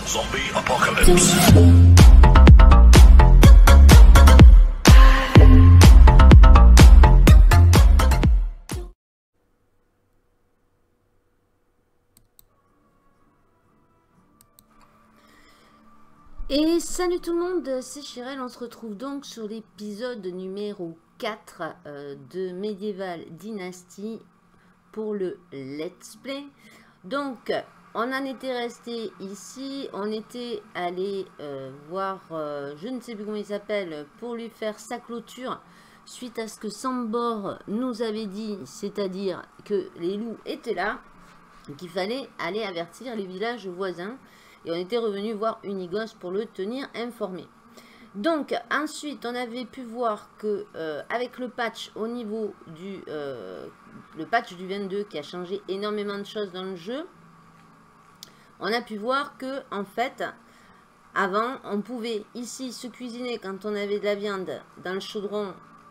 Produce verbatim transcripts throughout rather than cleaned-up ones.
Zombie Apocalypse. Et salut tout le monde, c'est Chirel, on se retrouve donc sur l'épisode numéro quatre euh, de Medieval Dynasty pour le Let's Play. Donc, on en était resté ici, on était allé euh, voir, euh, je ne sais plus comment il s'appelle, pour lui faire sa clôture, suite à ce que Sambor nous avait dit, c'est-à-dire que les loups étaient là, qu'il fallait aller avertir les villages voisins. Et on était revenu voir Unigos pour le tenir informé. Donc, ensuite, on avait pu voir que euh, avec le patch au niveau du... Euh, le patch du vingt-deux qui a changé énormément de choses dans le jeu, on a pu voir que, en fait, avant, on pouvait ici se cuisiner quand on avait de la viande dans le chaudron.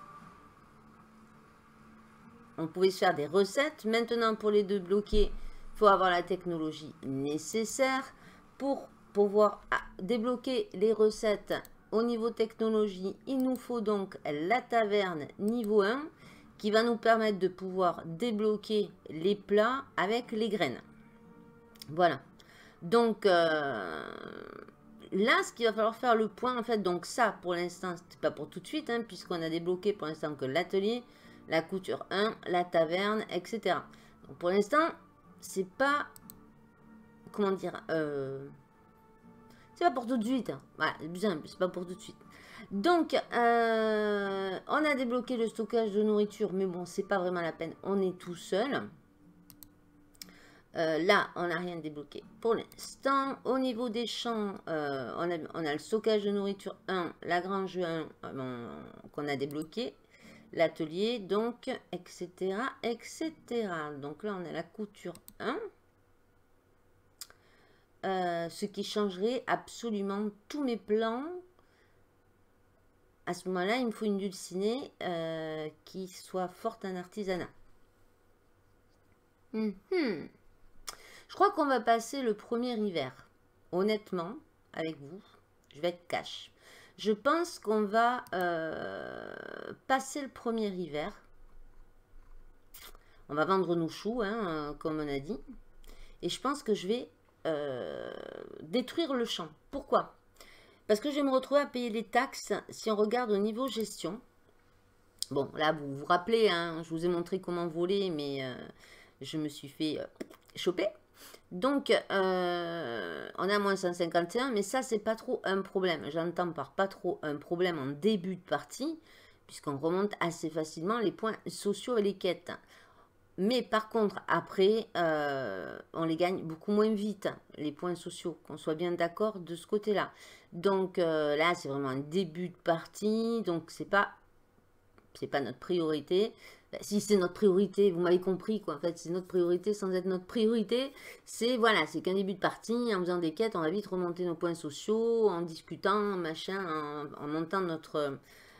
On pouvait se faire des recettes. Maintenant, pour les débloquer, il faut avoir la technologie nécessaire. Pour pouvoir débloquer les recettes au niveau technologie, il nous faut donc la taverne niveau un qui va nous permettre de pouvoir débloquer les plats avec les graines. Voilà. Donc euh, là, ce qu'il va falloir faire le point, en fait, donc ça pour l'instant, c'est pas pour tout de suite, hein, puisqu'on a débloqué pour l'instant que l'atelier, la couture un, la taverne, et cetera. Donc pour l'instant, c'est pas... Comment dire, euh, c'est pas pour tout de suite. Hein. Voilà, c'est plus simple, c'est pas pour tout de suite. Donc, euh, on a débloqué le stockage de nourriture, mais bon, c'est pas vraiment la peine. On est tout seul. Euh, là, on n'a rien débloqué pour l'instant. Au niveau des champs, euh, on, a, on a le stockage de nourriture un, la grange un euh, qu'on a débloqué, l'atelier, donc, et cetera, et cetera. Donc là, on a la couture un. Euh, ce qui changerait absolument tous mes plans. À ce moment-là, il me faut une dulcinée euh, qui soit forte en artisanat. Mm-hmm. Je crois qu'on va passer le premier hiver. Honnêtement, avec vous, je vais être cash. Je pense qu'on va euh, passer le premier hiver. On va vendre nos choux, hein, comme on a dit. Et je pense que je vais... Euh, détruire le champ. Pourquoi? Parce que je vais me retrouver à payer les taxes si on regarde au niveau gestion. Bon, là, vous vous rappelez, hein, je vous ai montré comment voler, mais euh, je me suis fait euh, choper. Donc, euh, on a moins cent cinquante et un, mais ça, c'est pas trop un problème. J'entends par pas trop un problème en début de partie, puisqu'on remonte assez facilement les points sociaux et les quêtes. Mais par contre, après, euh, on les gagne beaucoup moins vite, les points sociaux, qu'on soit bien d'accord de ce côté-là. Donc euh, là, c'est vraiment un début de partie, donc c'est pas, c'est pas notre priorité. Ben, si c'est notre priorité, vous m'avez compris, quoi. En fait, c'est notre priorité sans être notre priorité. C'est, voilà, c'est qu'un début de partie, en faisant des quêtes, on va vite remonter nos points sociaux, en discutant, machin, en, en montant notre...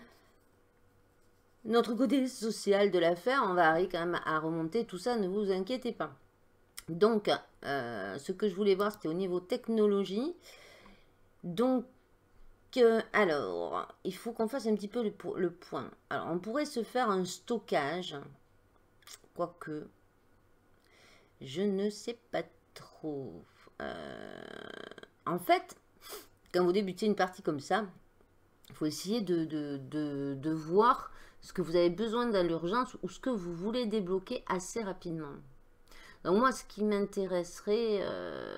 Notre côté social de l'affaire, on va arriver quand même à remonter tout ça, ne vous inquiétez pas. Donc, euh, ce que je voulais voir, c'était au niveau technologie. Donc, euh, alors, il faut qu'on fasse un petit peu le, le point. Alors, on pourrait se faire un stockage, quoique, je ne sais pas trop. Euh, en fait, quand vous débutez une partie comme ça, il faut essayer de, de, de, de voir ce que vous avez besoin dans l'urgence ou ce que vous voulez débloquer assez rapidement. Donc moi, ce qui m'intéresserait, euh,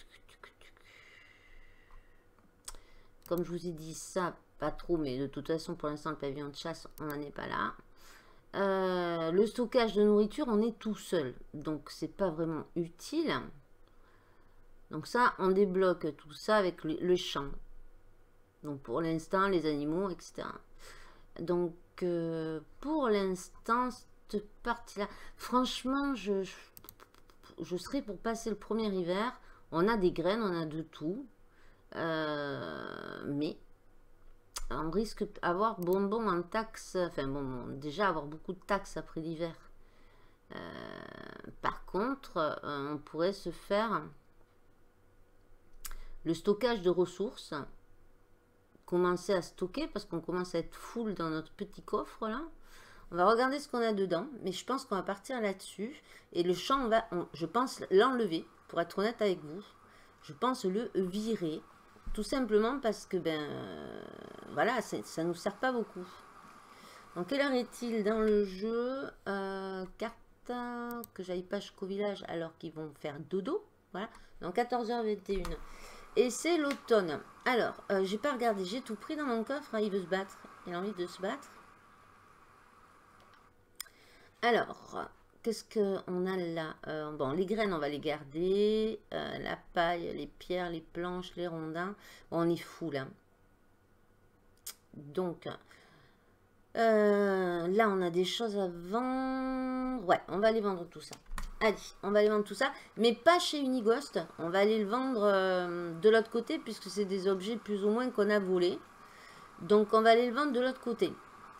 comme je vous ai dit ça, pas trop, mais de toute façon, pour l'instant, le pavillon de chasse, on n'en est pas là. Euh, le stockage de nourriture, on est tout seul, donc c'est pas vraiment utile. Donc ça, on débloque tout ça avec le, le champ. Donc pour l'instant, les animaux, et cetera. Donc euh, pour l'instant, cette partie-là, franchement, je, je, je serais pour passer le premier hiver. On a des graines, on a de tout. Euh, mais on risque d'avoir bonbon en taxes. Enfin bon, déjà avoir beaucoup de taxes après l'hiver. Euh, par contre, euh, on pourrait se faire le stockage de ressources. Commencer à stocker parce qu'on commence à être full dans notre petit coffre là. On va regarder ce qu'on a dedans, mais je pense qu'on va partir là-dessus. Et le champ, on va, on, je pense l'enlever, pour être honnête avec vous. Je pense le virer, tout simplement parce que, ben, euh, voilà, ça ne nous sert pas beaucoup. Donc, quelle heure est-il dans le jeu? euh, Carte, que j'aille pas jusqu'au village alors qu'ils vont faire dodo. Voilà, donc quatorze heures vingt et une. Et c'est l'automne. Alors, euh, j'ai pas regardé, j'ai tout pris dans mon coffre. Hein, il veut se battre, il a envie de se battre. Alors, qu'est-ce qu'on a là? euh, Bon, les graines, on va les garder. Euh, la paille, les pierres, les planches, les rondins. Bon, on est fou là. Donc, euh, là, on a des choses à vendre. Ouais, on va aller vendre tout ça. Allez, on va aller vendre tout ça. Mais pas chez Unighost. On va aller le vendre euh, de l'autre côté, puisque c'est des objets plus ou moins qu'on a volés. Donc, on va aller le vendre de l'autre côté.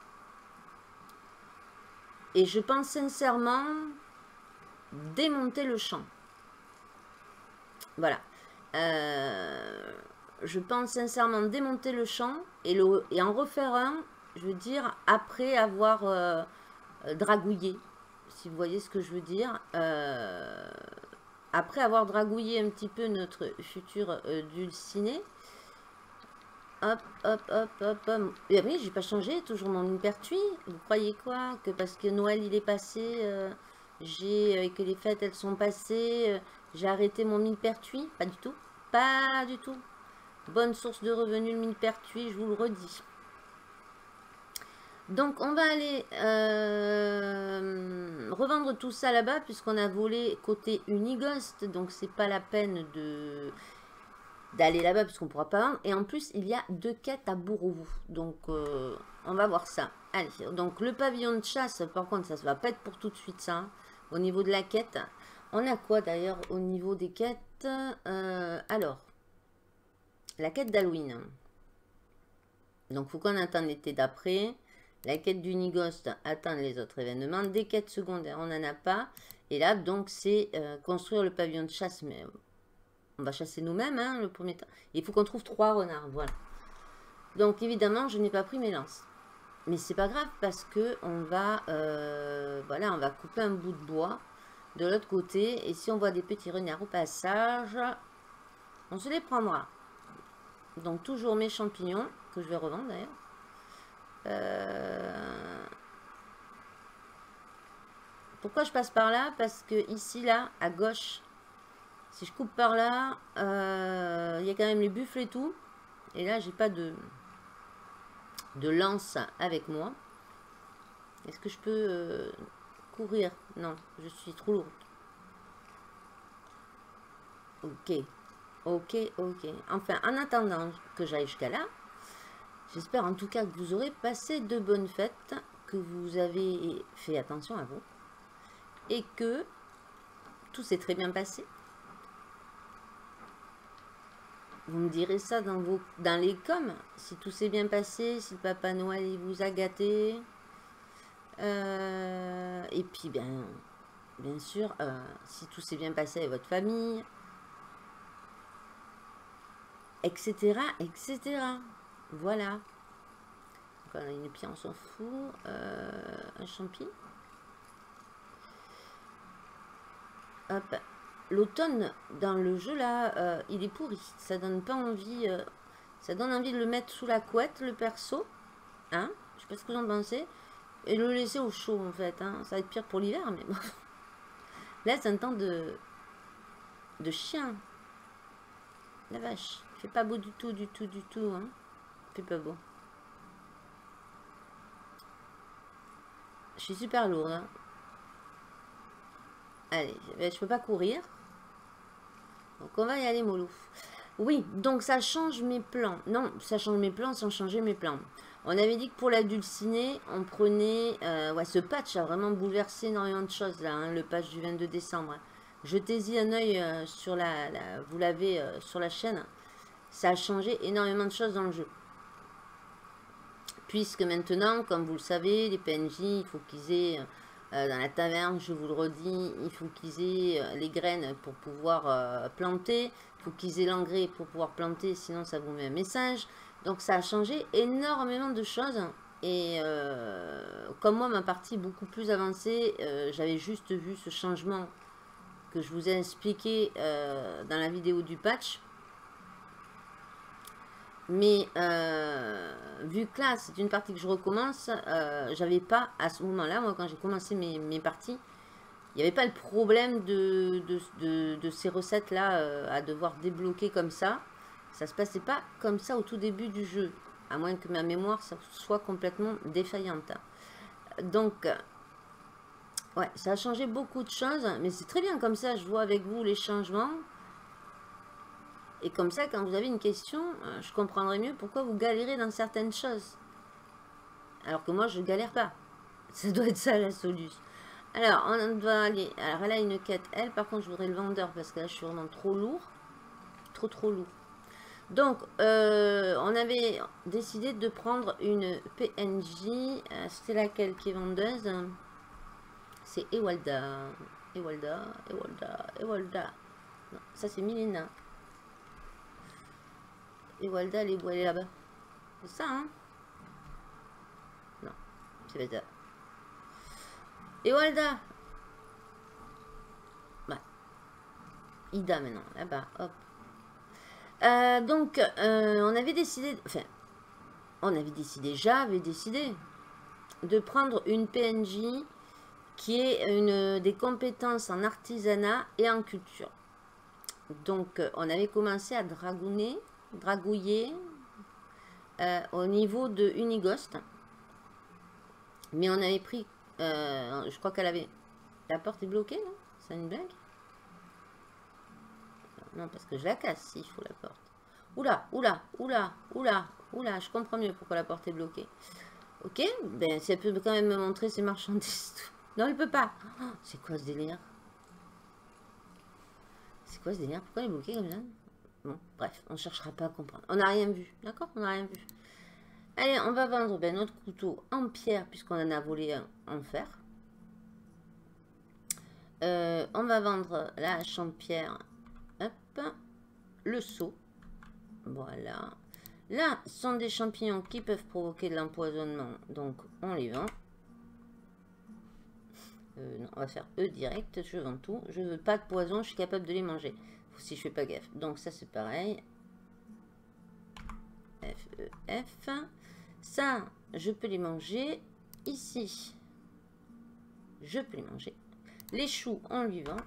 Et je pense sincèrement démonter le champ. Voilà. Euh, je pense sincèrement démonter le champ et, le, et en refaire un, je veux dire, après avoir euh, dragouillé. Si vous voyez ce que je veux dire. Euh, après avoir dragouillé un petit peu notre futur euh, dulciné. Hop, hop, hop, hop, hop. Et oui, j'ai pas changé, toujours mon millepertuis. Vous croyez quoi? Que parce que Noël il est passé, euh, j'ai euh, que les fêtes elles sont passées, euh, j'ai arrêté mon millepertuis? Pas du tout. Pas du tout. Bonne source de revenus le millepertuis, je vous le redis. Donc on va aller euh, revendre tout ça là-bas puisqu'on a volé côté Unighost. Donc c'est pas la peine de... d'aller là-bas puisqu'on ne pourra pas vendre. Et en plus, il y a deux quêtes à Bourreau. Donc, euh, on va voir ça. Allez, donc le pavillon de chasse, par contre, ça ne va pas être pour tout de suite, ça. Hein, au niveau de la quête. On a quoi, d'ailleurs, au niveau des quêtes euh, Alors, la quête d'Halloween. Donc, il faut qu'on attende l'été d'après. La quête d'Unighost, attendre les autres événements. Des quêtes secondaires, on n'en a pas. Et là, donc, c'est euh, construire le pavillon de chasse, mais... on va chasser nous-mêmes, hein, le premier temps. Il faut qu'on trouve trois renards, voilà. Donc, évidemment, je n'ai pas pris mes lances. Mais c'est pas grave, parce que on va, euh, voilà, on va couper un bout de bois de l'autre côté. Et si on voit des petits renards au passage, on se les prendra. Donc, toujours mes champignons, que je vais revendre, d'ailleurs. Euh... Pourquoi je passe par là? Parce que ici, là, à gauche... si je coupe par là, il euh, y a quand même les buffles et tout. Et là, j'ai pas de, de lance avec moi. Est-ce que je peux euh, courir? Non, je suis trop lourde. Ok, ok, ok. Enfin, en attendant que j'aille jusqu'à là, j'espère en tout cas que vous aurez passé de bonnes fêtes, que vous avez fait attention à vous, et que tout s'est très bien passé. Vous me direz ça dans, vos, dans les coms, si tout s'est bien passé, si le Papa Noël il vous a gâté. Euh, et puis, bien, bien sûr, euh, si tout s'est bien passé avec votre famille, et cetera, et cetera. Voilà. Donc, on a une pierre, on s'en fout. Euh, un champi. Hop. L'automne dans le jeu là, euh, il est pourri. Ça donne pas envie. Euh, ça donne envie de le mettre sous la couette, le perso. Hein? Je sais pas ce que vous en pensez. Et le laisser au chaud en fait. Hein. Ça va être pire pour l'hiver, mais bon. Là, c'est un temps de de chien. La vache. Il fait pas beau du tout, du tout, du tout. Hein. Il fait pas beau. Je suis super lourde. Hein. Allez, je peux pas courir. Donc on va y aller mollo. Oui, donc ça change mes plans. Non, ça change mes plans sans changer mes plans. On avait dit que pour la dulcinée, on prenait... Euh, ouais, ce patch a vraiment bouleversé énormément de choses là, hein, le patch du vingt-deux décembre. Jetez-y un œil euh, sur la, la... Vous l'avez euh, sur la chaîne. Ça a changé énormément de choses dans le jeu. Puisque maintenant, comme vous le savez, les P N J, il faut qu'ils aient Euh, dans la taverne, je vous le redis, il faut qu'ils aient euh, les graines pour pouvoir euh, planter. Il faut qu'ils aient l'engrais pour pouvoir planter, sinon ça vous met un message. Donc ça a changé énormément de choses. Et euh, comme moi, ma partie est beaucoup plus avancée, euh, j'avais juste vu ce changement que je vous ai expliqué euh, dans la vidéo du patch. Mais euh, vu que là, c'est une partie que je recommence, euh, j'avais pas à ce moment-là, moi quand j'ai commencé mes, mes parties, il n'y avait pas le problème de, de, de, de ces recettes-là euh, à devoir débloquer comme ça. Ça se passait pas comme ça au tout début du jeu, à moins que ma mémoire soit complètement défaillante. Donc, ouais, ça a changé beaucoup de choses, mais c'est très bien comme ça, je vois avec vous les changements. Et comme ça, quand vous avez une question, je comprendrai mieux pourquoi vous galérez dans certaines choses. Alors que moi, je galère pas. Ça doit être ça la solution. Alors, on doit aller... Alors, elle a une quête. Elle, par contre, je voudrais le vendeur parce que là, je suis vraiment trop lourd. Trop, trop lourd. Donc, euh, on avait décidé de prendre une P N J. C'était laquelle qui est vendeuse? C'est Ewalda. Ewalda, Ewalda, Ewalda. Non, ça, c'est Milena. Ewalda, elle est où? Elle est là-bas. C'est ça, hein? Non, c'est pas ça. Ewalda. Bah. Ida maintenant, là-bas, hop. Euh, donc, euh, on avait décidé... Enfin, on avait décidé, j'avais décidé de prendre une P N J qui est une, des compétences en artisanat et en culture. Donc, on avait commencé à dragouner, dragouiller euh, au niveau de Unigost. Mais on avait pris... Euh, je crois qu'elle avait... La porte est bloquée, non? C'est une blague? Non, parce que je la casse s'il faut la porte. Oula, oula, oula, oula, oula, je comprends mieux pourquoi la porte est bloquée. Ok, ben si elle peut quand même me montrer ses marchandises. Non, elle peut pas. Oh, c'est quoi ce délire? C'est quoi ce délire? Pourquoi elle est bloquée comme ça? Bon, bref, on ne cherchera pas à comprendre. On n'a rien vu, d'accord? On n'a rien vu. Allez, on va vendre ben, notre couteau en pierre, puisqu'on en a volé un en fer. Euh, on va vendre la hache en pierre. Hop. Le seau. Voilà. Là, ce sont des champignons qui peuvent provoquer de l'empoisonnement. Donc, on les vend. Euh, non, on va faire E direct. Je vends tout. Je veux pas de poison. Je suis capable de les manger. Si je fais pas gaffe. Donc, ça, c'est pareil. F, E, F. Ça, je peux les manger. Ici, je peux les manger. Les choux, on lui vend.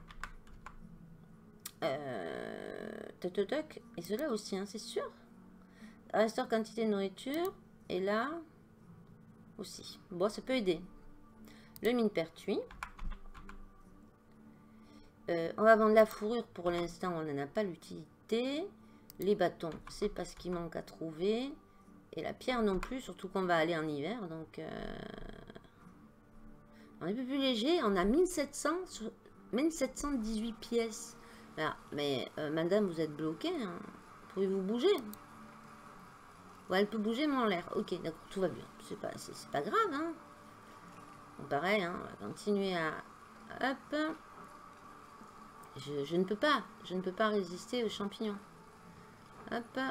Euh, toc, toc, toc. Et cela aussi, hein, c'est sûr. Restaure quantité de nourriture. Et là aussi. Bon, ça peut aider. Le mine-pertuis. Euh, on va vendre la fourrure. Pour l'instant, on n'en a pas l'utilité. Les bâtons, c'est pas ce qui manque à trouver. Et la pierre non plus, surtout qu'on va aller en hiver. Donc, euh, on est un peu plus léger. On a mille sept cents, mille sept cent dix-huit pièces. Là, mais euh, madame, vous êtes bloquée. Hein. Pouvez-vous bouger? Ouais, elle peut bouger, mais en l'air. Ok, d'accord, tout va bien. C'est pas, c'est pas grave. Hein. Bon, pareil, hein, on va continuer à... Hop. Je, je ne peux pas. Je ne peux pas résister aux champignons. Hop.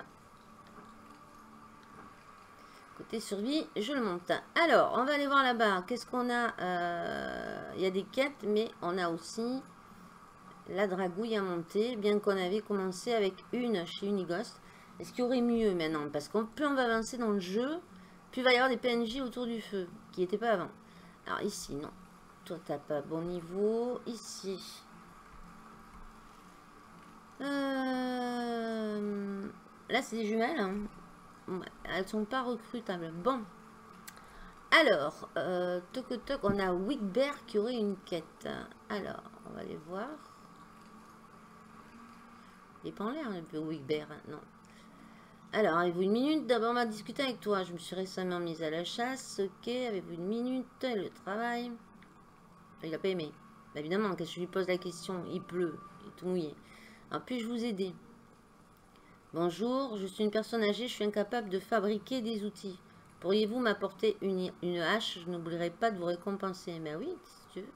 Côté survie, je le monte. Alors, on va aller voir là-bas. Qu'est-ce qu'on a? euh, Il y a des quêtes, mais on a aussi la dragouille à monter. Bien qu'on avait commencé avec une chez Unigost. Est-ce qu'il y aurait mieux maintenant? Parce qu'on plus on va avancer dans le jeu, plus il va y avoir des P N J autour du feu, qui n'étaient pas avant. Alors ici, non. Toi, t'as pas bon niveau. Ici. Euh... Là, c'est des jumelles. Hein. Elles sont pas recrutables. Bon. Alors, euh, toc toc, on a Wigbert qui aurait une quête. Alors, on va aller voir. Il n'est pas en l'air un peu Wigbert, hein, non. Alors, avez-vous une minute? D'abord, on va discuter avec toi. Je me suis récemment mise à la chasse. Ok, avez-vous une minute? Le travail. Il n'a pas aimé. Bah, évidemment, quand je lui pose la question, il pleut, il est tout mouillé. Alors, puis-je vous aider? Bonjour, je suis une personne âgée, je suis incapable de fabriquer des outils. Pourriez-vous m'apporter une, une hache? Je n'oublierai pas de vous récompenser. Mais oui, si tu veux.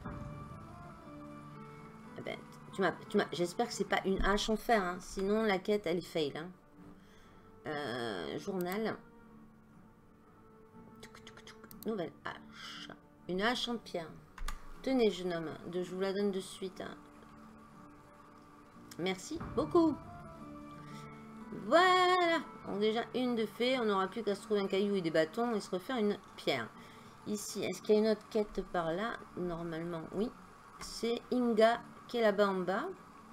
Eh ben, tu m'as, tu m'as, j'espère que c'est pas une hache en fer, hein, sinon la quête elle fail. Hein. Euh, journal. Nouvelle hache. Une hache en pierre. Tenez, jeune homme, de, je vous la donne de suite. Hein. Merci beaucoup. Voilà. Donc déjà une de fait, on n'aura plus qu'à se trouver un caillou et des bâtons et se refaire une pierre. Ici, est-ce qu'il y a une autre quête par là? Normalement, oui. C'est Inga qui est là-bas en bas.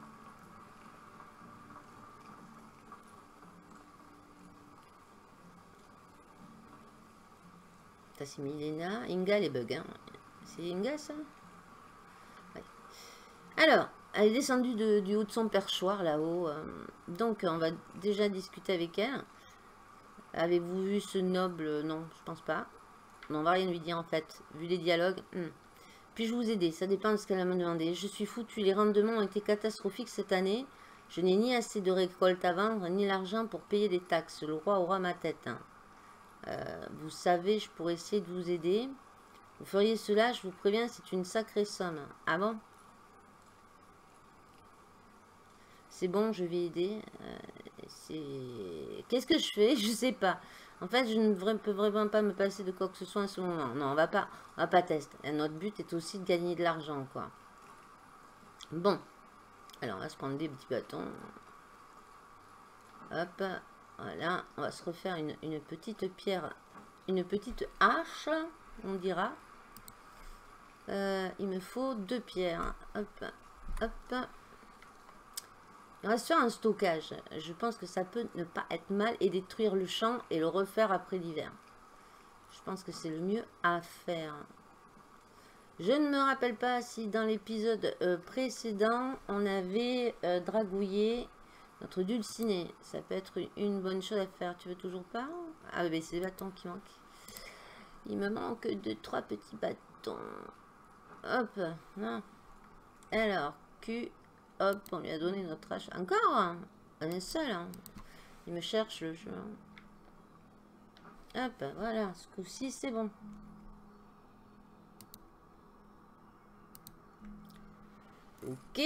Ça c'est Milena. Inga les bugs. Hein. C'est Inga ça? Ouais. Alors, elle est descendue de, du haut de son perchoir là-haut. Euh, donc on va déjà discuter avec elle. Avez-vous vu ce noble? Non, je pense pas. On va rien lui dire en fait. Vu les dialogues. Hmm. Puis-je vous aider? Ça dépend de ce qu'elle m'a demandé. Je suis foutu. Les rendements ont été catastrophiques cette année. Je n'ai ni assez de récolte à vendre, ni l'argent pour payer les taxes. Le roi aura ma tête. Hein. Euh, vous savez, je pourrais essayer de vous aider. Vous feriez cela, je vous préviens, c'est une sacrée somme. Ah bon? C'est bon, je vais aider. Euh, c'est... Qu'est-ce que je fais? Je sais pas. En fait, je ne peux vraiment pas me passer de quoi que ce soit en ce moment. Non, on va pas, on va pas tester. Et notre but est aussi de gagner de l'argent, quoi. Bon. Alors, on va se prendre des petits bâtons. Hop. Voilà. On va se refaire une, une petite pierre. Une petite hache, on dira. Euh, il me faut deux pierres. Hop. Hop. On va se faire un stockage. Je pense que ça peut ne pas être mal et détruire le champ et le refaire après l'hiver. Je pense que c'est le mieux à faire. Je ne me rappelle pas si dans l'épisode euh, précédent, on avait euh, dragouillé notre dulciné. Ça peut être une bonne chose à faire. Tu veux toujours pas? Ah oui, c'est les bâtons qui manquent. Il me manque deux, trois petits bâtons. Hop. Non. Alors, Q... Hop, on lui a donné notre hache. Encore hein. On est seul. Hein. Il me cherche le jeu. Hop, voilà. Ce coup-ci, c'est bon. Ok.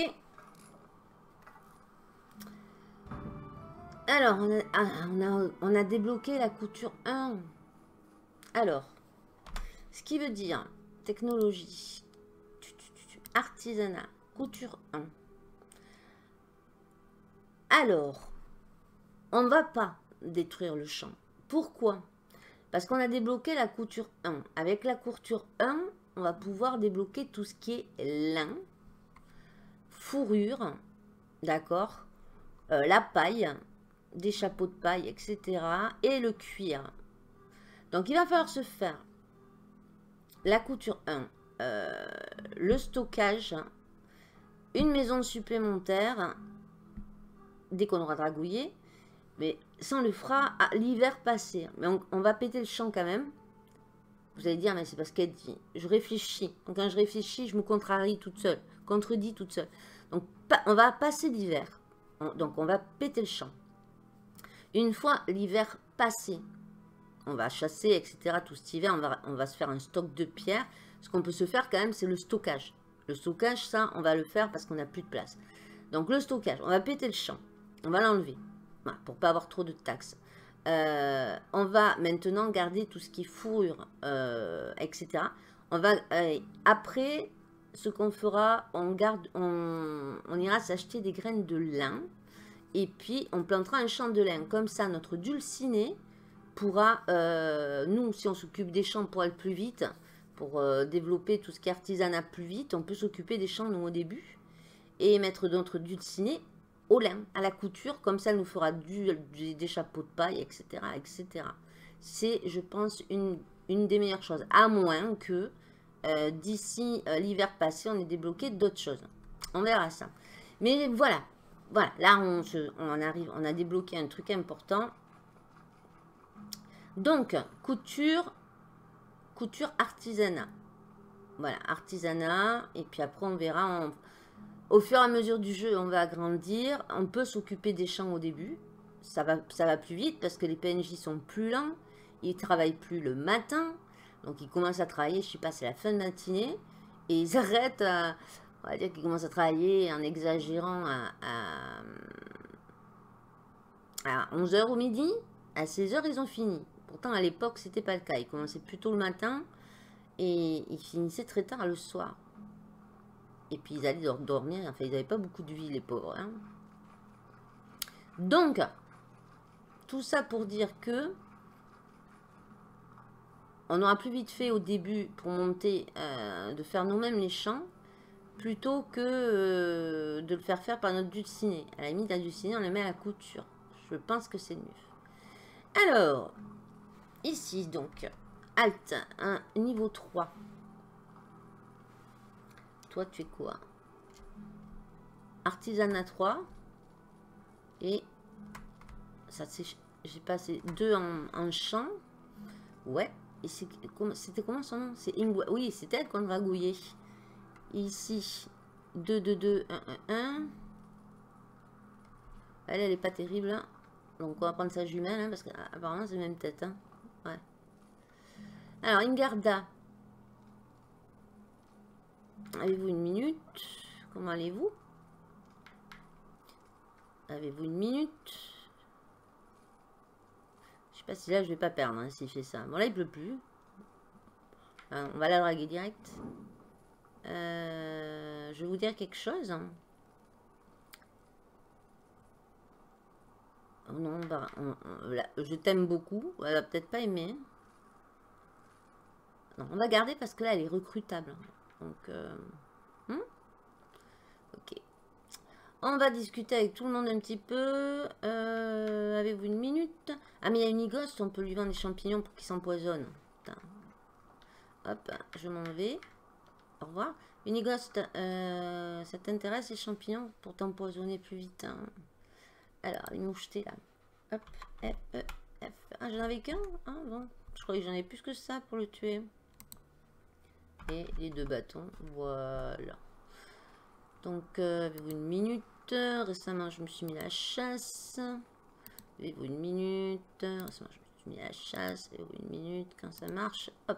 Alors, on a, ah, on, a, on a débloqué la couture un. Alors, ce qui veut dire technologie, artisanat, couture un. Alors, on ne va pas détruire le champ. Pourquoi? Parce qu'on a débloqué la couture un. Avec la couture un, on va pouvoir débloquer tout ce qui est lin, fourrure, d'accord, euh, la paille, des chapeaux de paille, et cetera. Et le cuir. Donc, il va falloir se faire la couture un, euh, le stockage, une maison supplémentaire, dès qu'on aura dragouillé, mais ça on le fera à l'hiver passé. Mais on, on va péter le champ quand même. Vous allez dire, mais c'est parce qu'elle dit. Je réfléchis. Donc quand je réfléchis, je me contrarie toute seule. Contredis toute seule. Donc on va passer l'hiver. Donc on va péter le champ. Une fois l'hiver passé, on va chasser, et cetera. Tout cet hiver, on va, on va se faire un stock de pierres. Ce qu'on peut se faire quand même, c'est le stockage. Le stockage, ça, on va le faire parce qu'on n'a plus de place. Donc le stockage, on va péter le champ. On va l'enlever, voilà, pour pas avoir trop de taxes. Euh, on va maintenant garder tout ce qui est fourrure, euh, et cetera. On va, euh, après, ce qu'on fera, on, garde, on, on ira s'acheter des graines de lin. Et puis, on plantera un champ de lin. Comme ça, notre dulciné pourra, euh, nous, si on s'occupe des champs pour aller plus vite, pour euh, développer tout ce qui est artisanat plus vite, on peut s'occuper des champs, nous, au début. Et mettre notre dulciné au lin, à la couture, comme ça elle nous fera du, du, des chapeaux de paille, et cetera, et cetera. C'est, je pense, une, une des meilleures choses, à moins que euh, d'ici euh, l'hiver passé, on ait débloqué d'autres choses. On verra ça. Mais voilà, voilà, là on, se, on arrive, on a débloqué un truc important. Donc, couture, couture artisanat. Voilà, artisanat, et puis après on verra... On, Au fur et à mesure du jeu, on va agrandir. On peut s'occuper des champs au début. Ça va, ça va plus vite parce que les P N J sont plus lents. Ils ne travaillent plus le matin. Donc, ils commencent à travailler, je ne sais pas, c'est la fin de matinée. Et ils arrêtent, à, on va dire qu'ils commencent à travailler en exagérant à, à, à onze heures au midi. À seize heures, ils ont fini. Pourtant, à l'époque, c'était pas le cas. Ils commençaient plus tôt le matin et ils finissaient très tard le soir. Et puis, ils allaient dormir. Enfin, ils n'avaient pas beaucoup de vie, les pauvres. Hein. Donc, tout ça pour dire que on aura plus vite fait au début pour monter, euh, de faire nous-mêmes les champs, plutôt que euh, de le faire faire par notre dulciné. À la limite, la dulciné, on la met à la couture. Je pense que c'est mieux. Alors, ici donc, Alt, un niveau trois. Toi, tu es quoi? Artisanat trois. Et ça, c'est, j'ai passé deux en, en champ. Ouais. Et c'était comment son nom? C'est Ingwa. Oui, c'était elle qu'on dragouillait. Ici, deux, deux, deux, un, un, un. Elle, elle est pas terrible. Hein. Donc, on va prendre sa jumelle, hein, parce qu'apparemment, c'est la même tête. Hein. Ouais. Alors, Ingarda. Avez-vous une minute? Comment allez-vous? Avez-vous une minute? Je sais pas si là, je vais pas perdre, hein, s'il fait ça. Bon, là, il pleut plus. Enfin, on va la draguer direct. Euh, je vais vous dire quelque chose. Oh non, bah, on, on, là, je t'aime beaucoup. Elle va peut-être pas aimer. Non, on va garder parce que là, elle est recrutable. Donc, euh, hmm ok. On va discuter avec tout le monde un petit peu. Euh, Avez-vous une minute? Ah, mais il y a une Unigost, on peut lui vendre des champignons pour qu'il s'empoisonne. Hop, je m'en vais. Au revoir. Unigost, euh, ça t'intéresse les champignons pour t'empoisonner plus vite, hein? Alors, les mouchetés là. Hop, F, E, F. Ah, j'en avais qu'un? Ah, bon. Je croyais que j'en avais plus que ça pour le tuer. Et les deux bâtons, voilà. Donc, euh, avez-vous une minute? Récemment, je me suis mis à la chasse. Avez-vous une minute? Récemment, je me suis mis à la chasse. Avez-vous une minute? Quand ça marche, hop.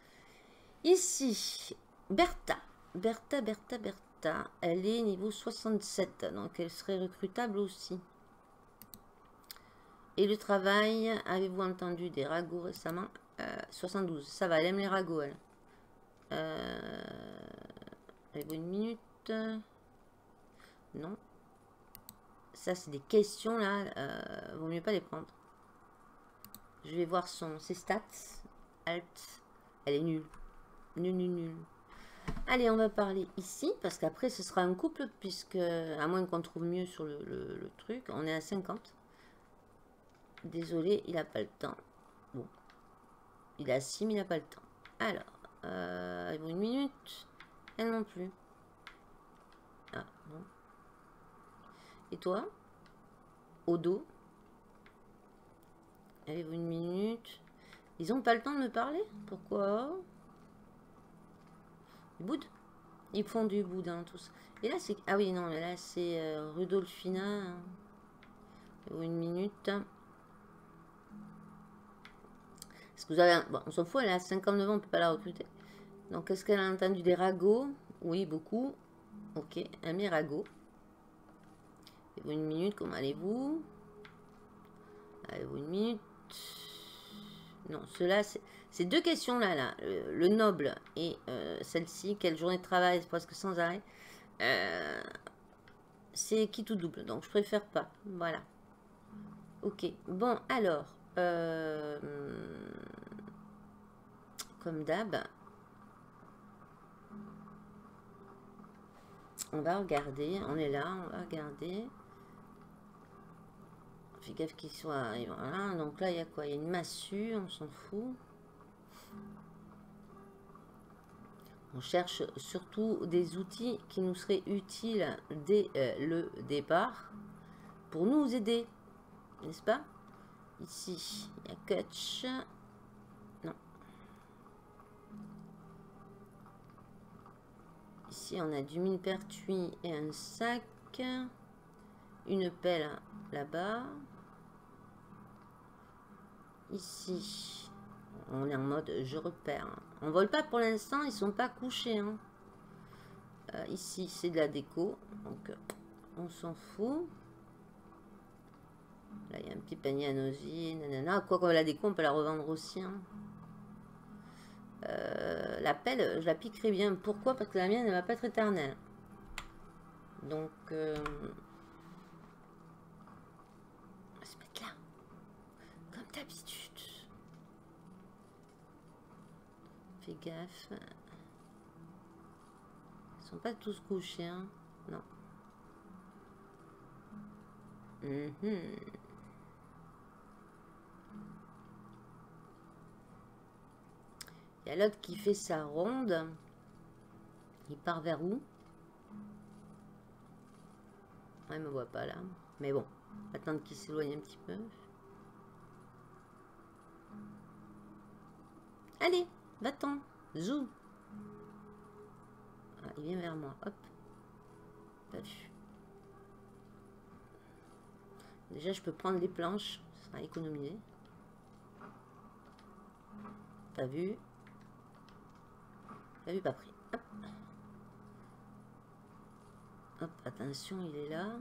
Ici, Bertha. Bertha, Bertha, Bertha. Elle est niveau soixante-sept, donc elle serait recrutable aussi. Et le travail, avez-vous entendu des ragots récemment? euh, soixante-douze, ça va, elle aime les ragots, elle. Euh, avez-vous une minute? Non. Ça, c'est des questions, là. Euh, vaut mieux pas les prendre. Je vais voir son, ses stats. Alt. Elle est nulle. Nul, nul, nul. Allez, on va parler ici, parce qu'après, ce sera un couple, puisque, à moins qu'on trouve mieux sur le, le, le truc, on est à cinquante. Désolé, il n'a pas le temps. Bon. Il a six, mais il n'a pas le temps. Alors, euh, une minute. Elle non plus. Ah, bon. Et toi? Au dos. Avez-vous une minute? Ils n'ont pas le temps de me parler? Pourquoi? Ils boudent? Ils font du boudin, tous. Et là, c'est... Ah oui, non, là, c'est euh, Rudolfina. Avez-vous une minute? Est-ce que vous avez... Un... Bon, on s'en fout, elle a cinquante-neuf ans, on ne peut pas la recruter. Donc, est-ce qu'elle a entendu des ragots? Oui, beaucoup. Ok, un mes ragots. Avez-vous une minute? Comment allez-vous? Avez-vous une minute? Non, cela, c'est deux questions-là, là. Le, le noble et euh, celle-ci. Quelle journée de travail, presque sans arrêt. Euh, c'est qui tout double, donc je préfère pas. Voilà. Ok, bon, alors... Euh, comme d'hab, on va regarder, on est là, on va regarder. Fais gaffe qu'il soit... Voilà, donc là, il y a quoi? Il y a une massue, on s'en fout. On cherche surtout des outils qui nous seraient utiles dès euh, le départ pour nous aider, n'est-ce pas? Ici, il y a Kutch. Non. Ici, on a du mine-pertuis et un sac. Une pelle là-bas. Ici, on est en mode je repère. On vole pas pour l'instant, ils sont pas couchés. Hein. Euh, ici, c'est de la déco. Donc, euh, on s'en fout. Là, il y a un petit panier à nosy. Nanana. Quoi qu'on la déco, on peut la revendre aussi. Hein. Euh, la pelle, je la piquerai bien. Pourquoi? Parce que la mienne, elle va pas être éternelle. Donc, euh, on va se mettre là. Comme d'habitude. Fais gaffe. Ils sont pas tous couchés, hein. Non. Mm-hmm. Il y a l'autre qui fait sa ronde. Il part vers où? Ouais, il me voit pas là. Mais bon, attendre qu'il s'éloigne un petit peu. Allez, va-t'en. Zou. Ah, il vient vers moi. Hop. Pas vu. Déjà, je peux prendre les planches. Ça sera économisé. Pas vu. Pas vu, pas pris. Hop. Hop, attention, il est là.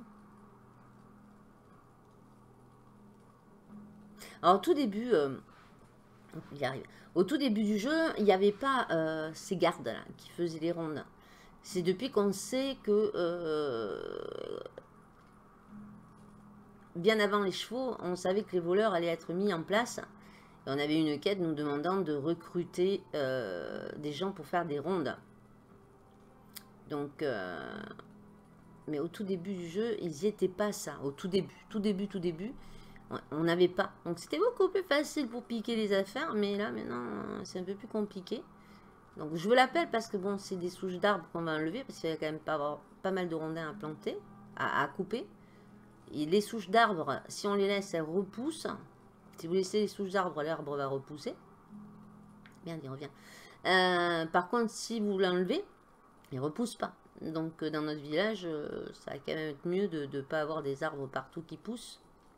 Alors, au tout début, euh, il arrive. Au tout début du jeu, il n'y avait pas euh, ces gardes là qui faisaient les rondes. C'est depuis qu'on sait que euh, bien avant les chevaux, on savait que les voleurs allaient être mis en place. Et on avait une quête nous demandant de recruter euh, des gens pour faire des rondes. Donc, euh, mais au tout début du jeu, ils n'y étaient pas ça. Au tout début, tout début, tout début, on n'avait pas. Donc c'était beaucoup plus facile pour piquer les affaires. Mais là, maintenant, c'est un peu plus compliqué. Donc je veux l'appel parce que bon, c'est des souches d'arbres qu'on va enlever. Parce qu'il y a quand même pas, pas mal de rondins à planter, à, à couper. Et les souches d'arbres, si on les laisse, elles repoussent. Si vous laissez les souches d'arbres, l'arbre va repousser. Bien, il revient. Euh, par contre, si vous l'enlevez, il ne repousse pas. Donc dans notre village, ça va quand même être mieux de ne pas avoir des arbres partout qui poussent.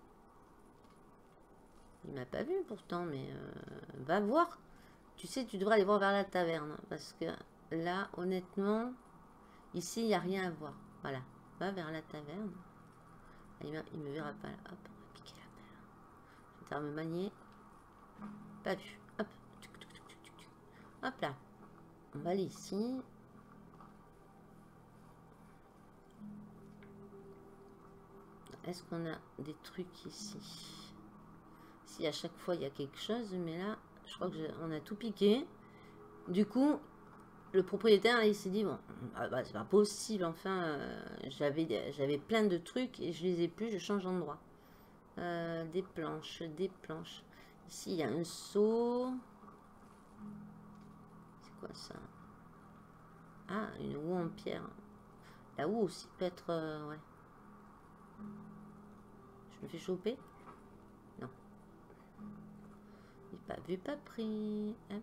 Il m'a pas vu pourtant, mais euh, va voir. Tu sais, tu devrais aller voir vers la taverne. Parce que là, honnêtement, ici, il n'y a rien à voir. Voilà, va vers la taverne. Il ne me verra pas là. Hop, on va piquer la pelle. Je vais me manier. Pas vu. Hop. Hop là. On va aller ici. Est-ce qu'on a des trucs ici? Si à chaque fois il y a quelque chose, mais là, je crois qu'on a tout piqué. Du coup, le propriétaire, il s'est dit, bon, ah bah, c'est pas possible, enfin, euh, j'avais j'avais plein de trucs et je les ai plus, je change d'endroit. Euh, des planches, des planches. Ici, il y a un seau. C'est quoi ça? Ah, une houe en pierre. La houe aussi peut être... Euh, ouais. Je me fais choper? Non. Il pas vu, pas pris. Hop.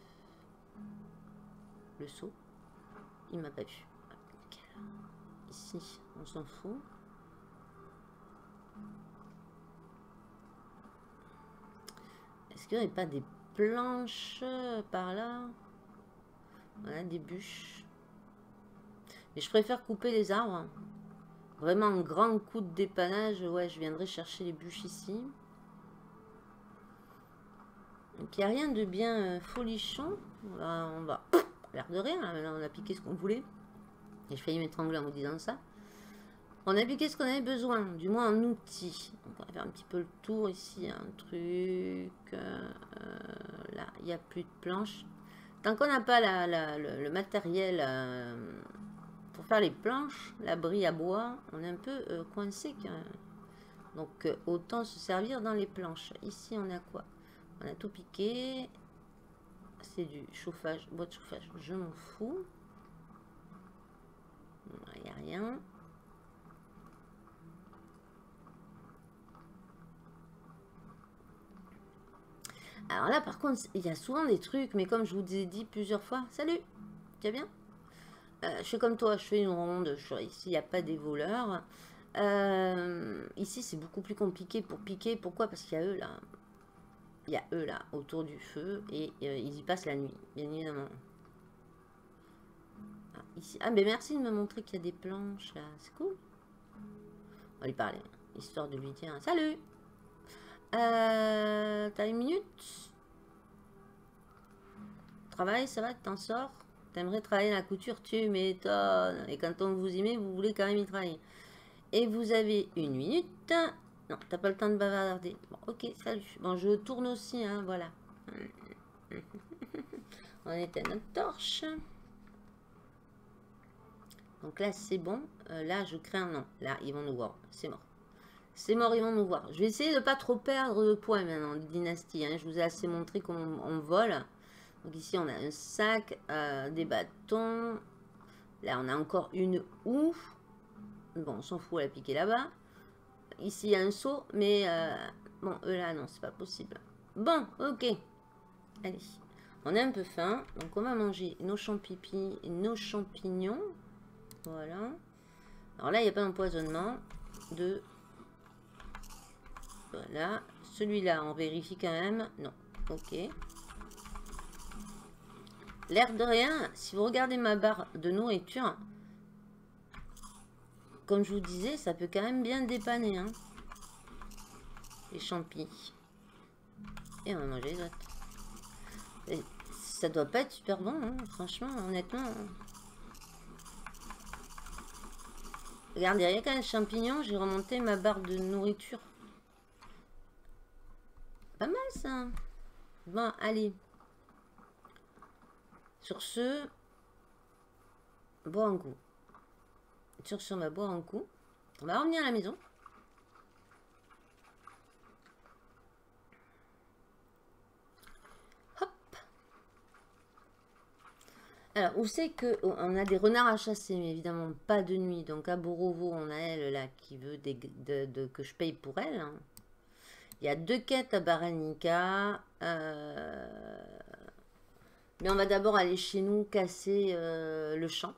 Le seau. Il m'a pas vu. Ici, on s'en fout. Est-ce qu'il n'y aurait pas des planches par là? Voilà, des bûches. Mais je préfère couper les arbres. Vraiment un grand coup de dépannage. Ouais, je viendrai chercher les bûches ici. Donc il n'y a rien de bien folichon. Là, on va... L'air de rien, là, maintenant on a piqué ce qu'on voulait. Et je failli m'étrangler en vous disant ça. On a piqué ce qu'on avait besoin, du moins en outils. Donc on va faire un petit peu le tour ici, un truc. Euh, là, il n'y a plus de planches. Tant qu'on n'a pas la, la, le, le matériel euh, pour faire les planches, l'abri à bois, on est un peu euh, coincé. Donc euh, autant se servir dans les planches. Ici on a quoi? On a tout piqué. C'est du chauffage, bois de chauffage, je m'en fous. Il n'y a rien. Alors là, par contre, il y a souvent des trucs, mais comme je vous ai dit plusieurs fois, salut, tu vas bien? euh, Je fais comme toi, je fais une ronde, je, ici, il n'y a pas des voleurs. Euh, ici, c'est beaucoup plus compliqué pour piquer. Pourquoi? Parce qu'il y a eux là. Il y a eux là, autour du feu, et euh, ils y passent la nuit, bien évidemment. Ah, ici. Ah, ben merci de me montrer qu'il y a des planches là. C'est cool. On va lui parler, histoire de lui dire salut. Euh, T'as une minute? Travail, ça va, t'en sors? T'aimerais travailler dans la couture? Tu m'étonnes. Et quand on vous y met, vous voulez quand même y travailler. Et vous avez une minute. Non, t'as pas le temps de bavarder. Bon, ok, salut. Bon, je tourne aussi, hein, voilà. On éteint notre torche. Donc là, c'est bon. Euh, là, je crains, non. Là, ils vont nous voir. C'est mort. C'est mort, ils vont nous voir. Je vais essayer de ne pas trop perdre de points maintenant, de dynastie. Hein. Je vous ai assez montré comment on vole. Donc ici, on a un sac, euh, des bâtons. Là, on a encore une houe. Bon, on s'en fout, elle a piqué là-bas. Ici, il y a un seau, mais... Euh, bon, eux là, non, c'est pas possible. Bon, ok. Allez. On a un peu faim. Donc, on va manger nos champignons et nos champignons. Voilà. Alors là, il n'y a pas d'empoisonnement. De... Voilà. Celui-là, on vérifie quand même. Non. Ok. L'air de rien, si vous regardez ma barre de nourriture, comme je vous disais, ça peut quand même bien dépanner. Hein. Les champis. Et on va manger les autres. Et ça doit pas être super bon, hein, franchement, honnêtement. Regardez, rien qu'un champignon, j'ai remonté ma barre de nourriture. Pas mal ça. Bon, allez. Sur ce, boire un coup. Sur ce, on va boire un coup. On va revenir à la maison. Hop. Alors, où c'est que on a des renards à chasser, mais évidemment pas de nuit. Donc à Borovo, on a elle là qui veut des, de, de, que je paye pour elle. Hein. Il y a deux quêtes à Baranica. Euh... Mais on va d'abord aller chez nous casser euh, le champ.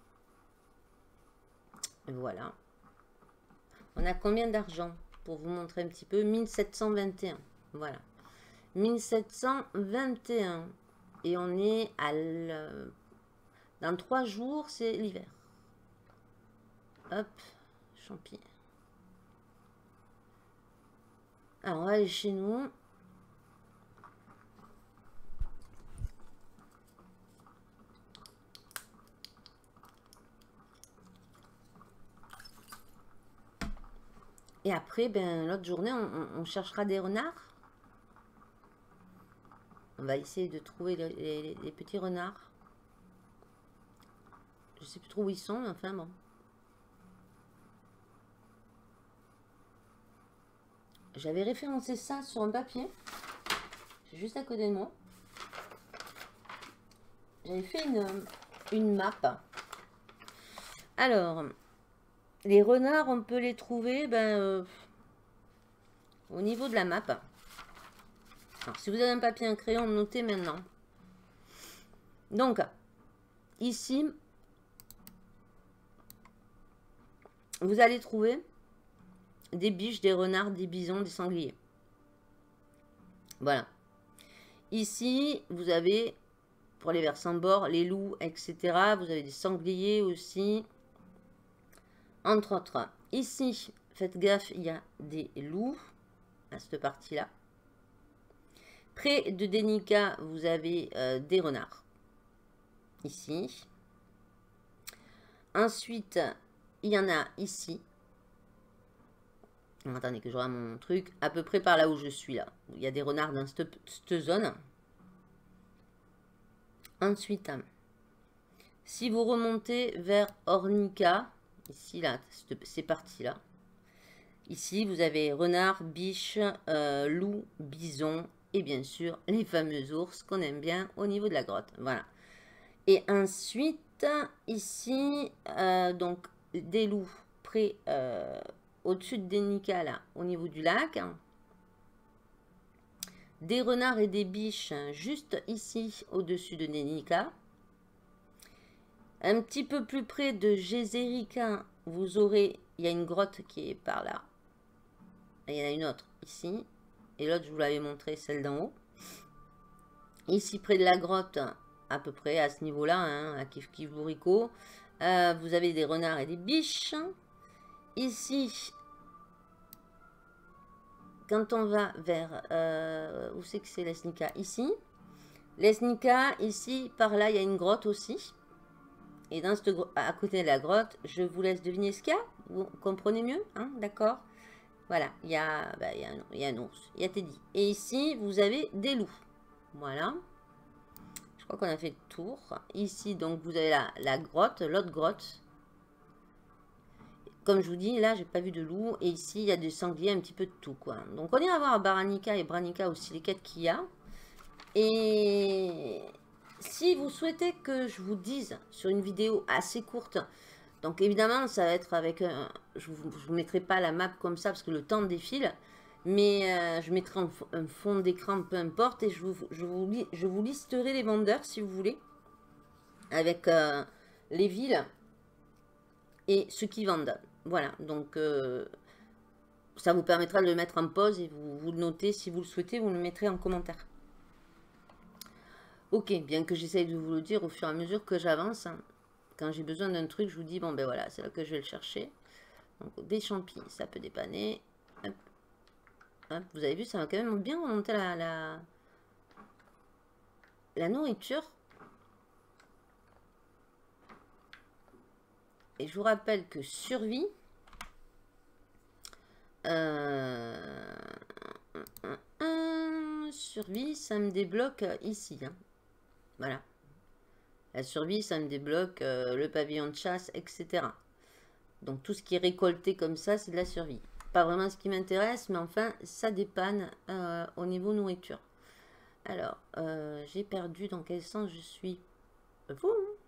Voilà. On a combien d'argent? Pour vous montrer un petit peu. mille sept cent vingt et un. Voilà. mille sept cent vingt et un. Et on est à... Le... Dans trois jours, c'est l'hiver. Hop. Champi. Alors, on va aller chez nous. Et après, ben, l'autre journée, on, on, on cherchera des renards. On va essayer de trouver les, les, les petits renards. Je sais plus trop où ils sont, mais enfin bon. J'avais référencé ça sur un papier. C'est juste à côté de moi. J'avais fait une, une map. Alors... Les renards, on peut les trouver ben, euh, au niveau de la map. Alors, si vous avez un papier et un crayon, notez maintenant. Donc, ici, vous allez trouver des biches, des renards, des bisons, des sangliers. Voilà. Ici, vous avez, pour les versants bord, les loups, et cetera. Vous avez des sangliers aussi. Entre autres, ici, faites gaffe, il y a des loups à cette partie-là. Près de Denica, vous avez euh, des renards. Ici. Ensuite, il y en a ici. Attendez que je regarde mon truc. À peu près par là où je suis là. Il y a des renards dans cette, cette zone. Ensuite, si vous remontez vers Ornica... Ici, là, c'est parti là. Ici, vous avez renard, biche, euh, loup, bison et bien sûr les fameux ours qu'on aime bien au niveau de la grotte. Voilà. Et ensuite, ici, euh, donc des loups près euh, au-dessus de Denica, là, au niveau du lac. Des renards et des biches juste ici, au-dessus de Denica. Un petit peu plus près de Gézérica, vous aurez, il y a une grotte qui est par là. Et il y en a une autre ici. Et l'autre, je vous l'avais montré, celle d'en haut. Ici, près de la grotte, à peu près à ce niveau-là, hein, à Kif Kif Bourrico. Euh, vous avez des renards et des biches. Ici, quand on va vers... Euh, où c'est que c'est l'Esnica? Ici. L'Esnica, ici, par là, il y a une grotte aussi. Et dans cette grotte, à côté de la grotte, je vous laisse deviner ce qu'il y a. Vous comprenez mieux, hein, d'accord? Voilà, il y, a, bah, il, y a un, il y a un ours, il y a Teddy. Et ici, vous avez des loups. Voilà. Je crois qu'on a fait le tour. Ici, donc, vous avez la, la grotte, l'autre grotte. Comme je vous dis, là, j'ai pas vu de loup. Et ici, il y a des sangliers, un petit peu de tout, quoi. Donc, on ira voir Baranica et Branica aussi, les quêtes qu'il y a. Et si vous souhaitez que je vous dise sur une vidéo assez courte, donc évidemment, ça va être avec... Euh, je ne vous, vous mettrai pas la map comme ça, parce que le temps défile. Mais euh, je mettrai un, un fond d'écran, peu importe. Et je vous, je, vous, je vous listerai les vendeurs, si vous voulez. Avec euh, les villes et ceux qui vendent. Voilà, donc euh, ça vous permettra de le mettre en pause et vous, vous le notez. Si vous le souhaitez, vous le mettrez en commentaire. Ok, bien que j'essaye de vous le dire au fur et à mesure que j'avance. Hein, quand j'ai besoin d'un truc, je vous dis, bon ben voilà, c'est là que je vais le chercher. Donc des champis, ça peut dépanner. Hop. Hop, vous avez vu, ça va quand même bien remonter la, la, la nourriture. Et je vous rappelle que survie, euh, survie, ça me débloque ici. Hein. Voilà. La survie, ça me débloque euh, le pavillon de chasse, et cetera. Donc tout ce qui est récolté comme ça, c'est de la survie. Pas vraiment ce qui m'intéresse, mais enfin, ça dépanne euh, au niveau nourriture. Alors, euh, j'ai perdu dans quel sens je suis. Vous,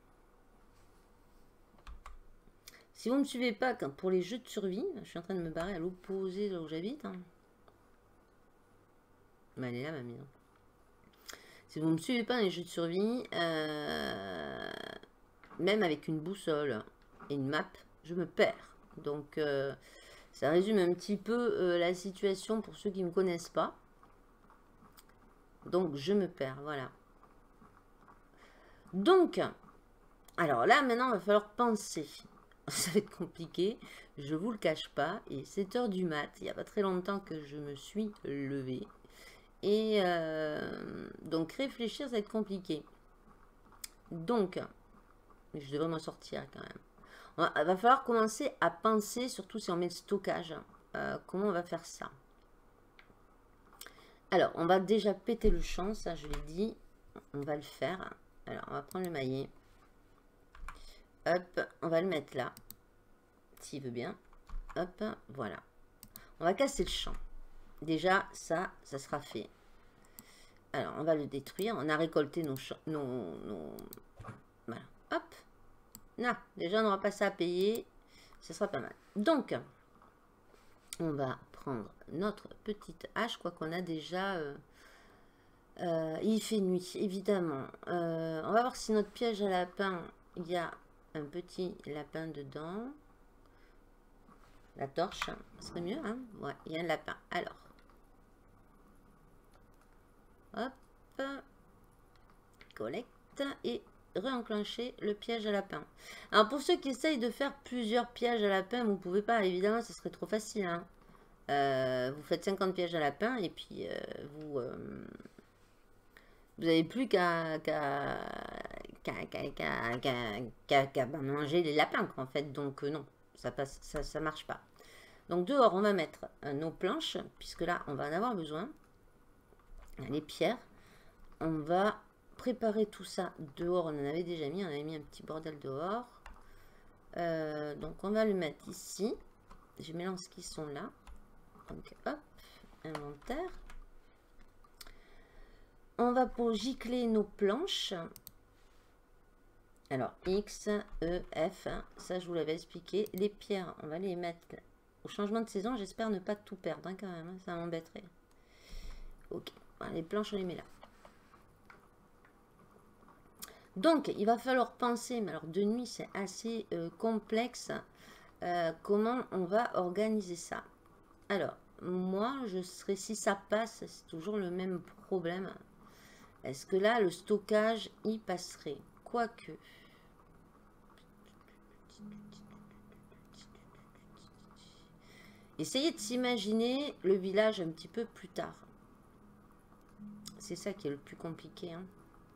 si vous ne me suivez pas quand, pour les jeux de survie, je suis en train de me barrer à l'opposé de là où j'habite. Hein. Mais elle est là, ma maison. Si vous ne me suivez pas dans les jeux de survie, euh, même avec une boussole et une map, je me perds. Donc, euh, ça résume un petit peu euh, la situation pour ceux qui ne me connaissent pas. Donc, je me perds, voilà. Donc, alors là, maintenant, il va falloir penser. Ça va être compliqué, je vous le cache pas. Et sept heures du mat, il n'y a pas très longtemps que je me suis levée. Et euh, donc, réfléchir, ça va être compliqué. Donc, je devrais m'en sortir quand même. Il va falloir commencer à penser, surtout si on met le stockage, euh, comment on va faire ça. Alors, on va déjà péter le champ, ça je l'ai dit. On va le faire. Alors, on va prendre le maillet. Hop, on va le mettre là. S'il veut bien. Hop, voilà. On va casser le champ. Déjà, ça, ça sera fait. Alors, on va le détruire. On a récolté nos... nos, nos... Voilà. Hop. Là, déjà, on n'aura pas ça à payer. Ce sera pas mal. Donc, on va prendre notre petite hache, quoi qu'on a déjà... Euh, euh, il fait nuit, évidemment. Euh, on va voir si notre piège à lapin, il y a un petit lapin dedans. La torche, ce serait mieux, hein? Ouais, il y a un lapin. Alors. Hop. Collecte et réenclencher le piège à lapin. Alors, pour ceux qui essayent de faire plusieurs pièges à lapin, vous ne pouvez pas, évidemment, ce serait trop facile, hein? Euh, vous faites cinquante pièges à lapin et puis euh, vous... Euh, vous n'avez plus qu'à qu'à qu'à qu'à manger les lapins, en fait. Donc, euh, non, ça passe, ça, ça marche pas. Donc, dehors, on va mettre euh, nos planches, puisque là, on va en avoir besoin. Les pierres. On va préparer tout ça dehors. On en avait déjà mis, on avait mis un petit bordel dehors. Euh, donc, on va le mettre ici. Je mélange qui sont là. Donc, hop, inventaire. On va pour gicler nos planches. Alors, X, E, F, ça je vous l'avais expliqué. Les pierres, on va les mettre au changement de saison. J'espère ne pas tout perdre hein, quand même, hein, ça m'embêterait. Ok, voilà, les planches, on les met là. Donc, il va falloir penser, mais alors de nuit, c'est assez euh, complexe, euh, comment on va organiser ça. Alors, moi, je serais, si ça passe, c'est toujours le même problème. Est-ce que là, le stockage y passerait? Quoique. Essayez de s'imaginer le village un petit peu plus tard. C'est ça qui est le plus compliqué. Hein.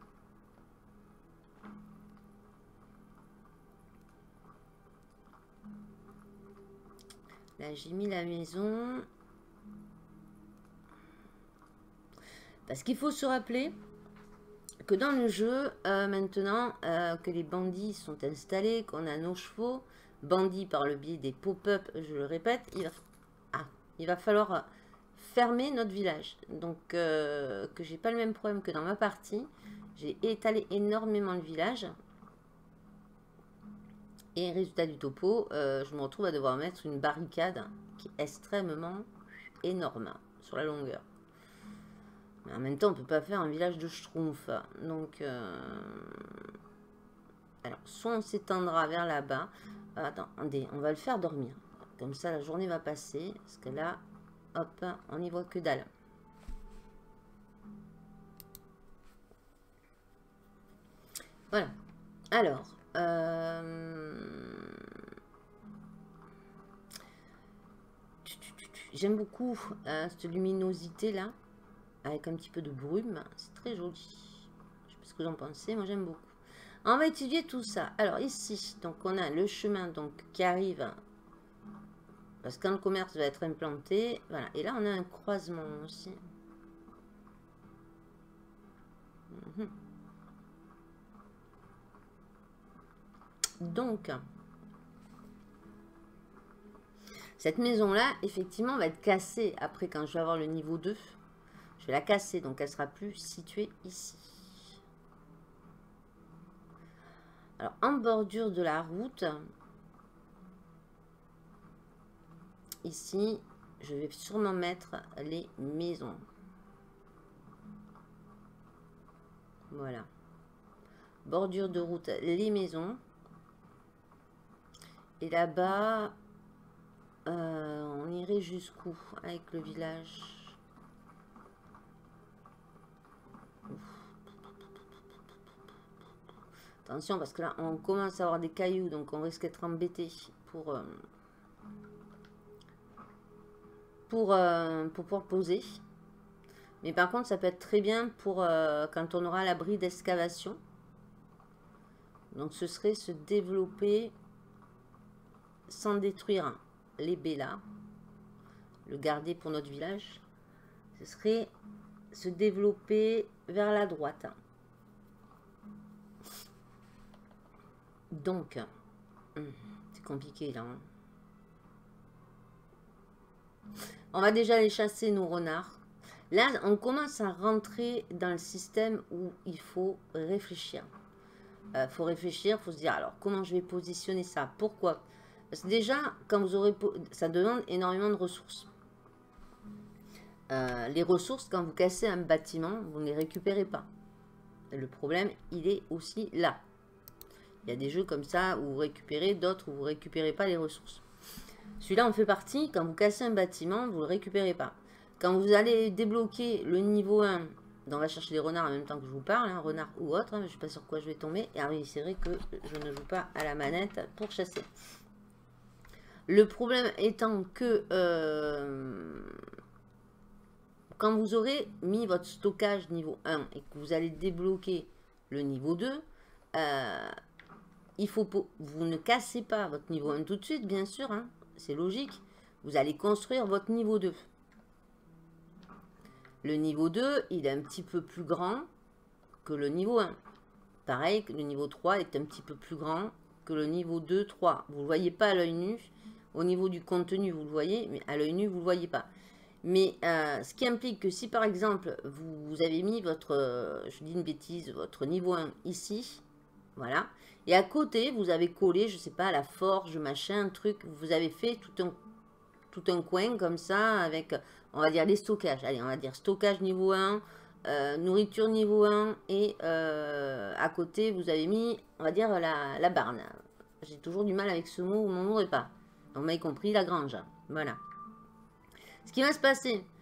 Là, j'ai mis la maison. Parce qu'il faut se rappeler que dans le jeu, euh, maintenant euh, que les bandits sont installés, qu'on a nos chevaux, bandits par le biais des pop-up, je le répète, il va, ah, il va falloir fermer notre village. Donc, euh, que j'ai pas le même problème que dans ma partie. J'ai étalé énormément le village. Et résultat du topo, euh, je me retrouve à devoir mettre une barricade qui est extrêmement énorme sur la longueur. Mais en même temps, on ne peut pas faire un village de schtroumpf. Donc, euh... alors, soit on s'étendra vers là-bas. Attendez, on va le faire dormir. Comme ça, la journée va passer. Parce que là, hop, on n'y voit que dalle. Voilà. Alors, euh... j'aime beaucoup euh, cette luminosité là. Avec un petit peu de brume, c'est très joli. Je sais pas ce que vous en pensez, moi j'aime beaucoup. On va étudier tout ça. Alors ici, donc on a le chemin donc qui arrive, parce que quand le commerce va être implanté, voilà. Et là on a un croisement aussi. Mmh. Donc, cette maison-là, effectivement, va être cassée après quand je vais avoir le niveau deux. Je vais la casser, donc elle sera plus située ici. Alors, en bordure de la route, ici, je vais sûrement mettre les maisons. Voilà. Bordure de route, les maisons. Et là-bas, euh, on irait jusqu'où avec le village ? Attention, parce que là, on commence à avoir des cailloux, donc on risque d'être embêté pour, euh, pour, euh, pour pouvoir poser. Mais par contre, ça peut être très bien pour euh, quand on aura l'abri d'excavation. Donc, ce serait se développer sans détruire les bellas. Le garder pour notre village. Ce serait se développer vers la droite. Donc, c'est compliqué là. Hein. On va déjà aller chasser nos renards. Là, on commence à rentrer dans le système où il faut réfléchir. Il euh, faut réfléchir, il faut se dire, alors, comment je vais positionner ça? Pourquoi? Parce que déjà, quand vous aurez... Ça demande énormément de ressources. Euh, les ressources, quand vous cassez un bâtiment, vous ne les récupérez pas. Le problème, il est aussi là. Il y a des jeux comme ça où vous récupérez, d'autres où vous ne récupérez pas les ressources. Celui-là en fait partie. Quand vous cassez un bâtiment, vous ne le récupérez pas. Quand vous allez débloquer le niveau un, on va chercher des renards en même temps que je vous parle, hein, renards ou autre, hein, je ne sais pas sur quoi je vais tomber. Et ah oui, c'est vrai que je ne joue pas à la manette pour chasser. Le problème étant que euh, quand vous aurez mis votre stockage niveau un et que vous allez débloquer le niveau deux, euh, il faut vous ne cassez pas votre niveau un tout de suite, bien sûr, hein, c'est logique. Vous allez construire votre niveau deux. Le niveau deux, il est un petit peu plus grand que le niveau un. Pareil, le niveau trois est un petit peu plus grand que le niveau deux, trois. Vous ne le voyez pas à l'œil nu. Au niveau du contenu, vous le voyez, mais à l'œil nu, vous ne le voyez pas. Mais euh, ce qui implique que si, par exemple, vous, vous avez mis votre, euh, je dis une bêtise, votre niveau un ici, voilà, et à côté, vous avez collé, je ne sais pas, la forge, machin, un truc, vous avez fait tout un, tout un coin comme ça, avec, on va dire, les stockages. Allez, on va dire stockage niveau un, euh, nourriture niveau un, et euh, à côté, vous avez mis, on va dire, la, la barne. J'ai toujours du mal avec ce mot, vous m'en voudrez pas. On m'a compris, la grange. Voilà. Ce qui va se passer,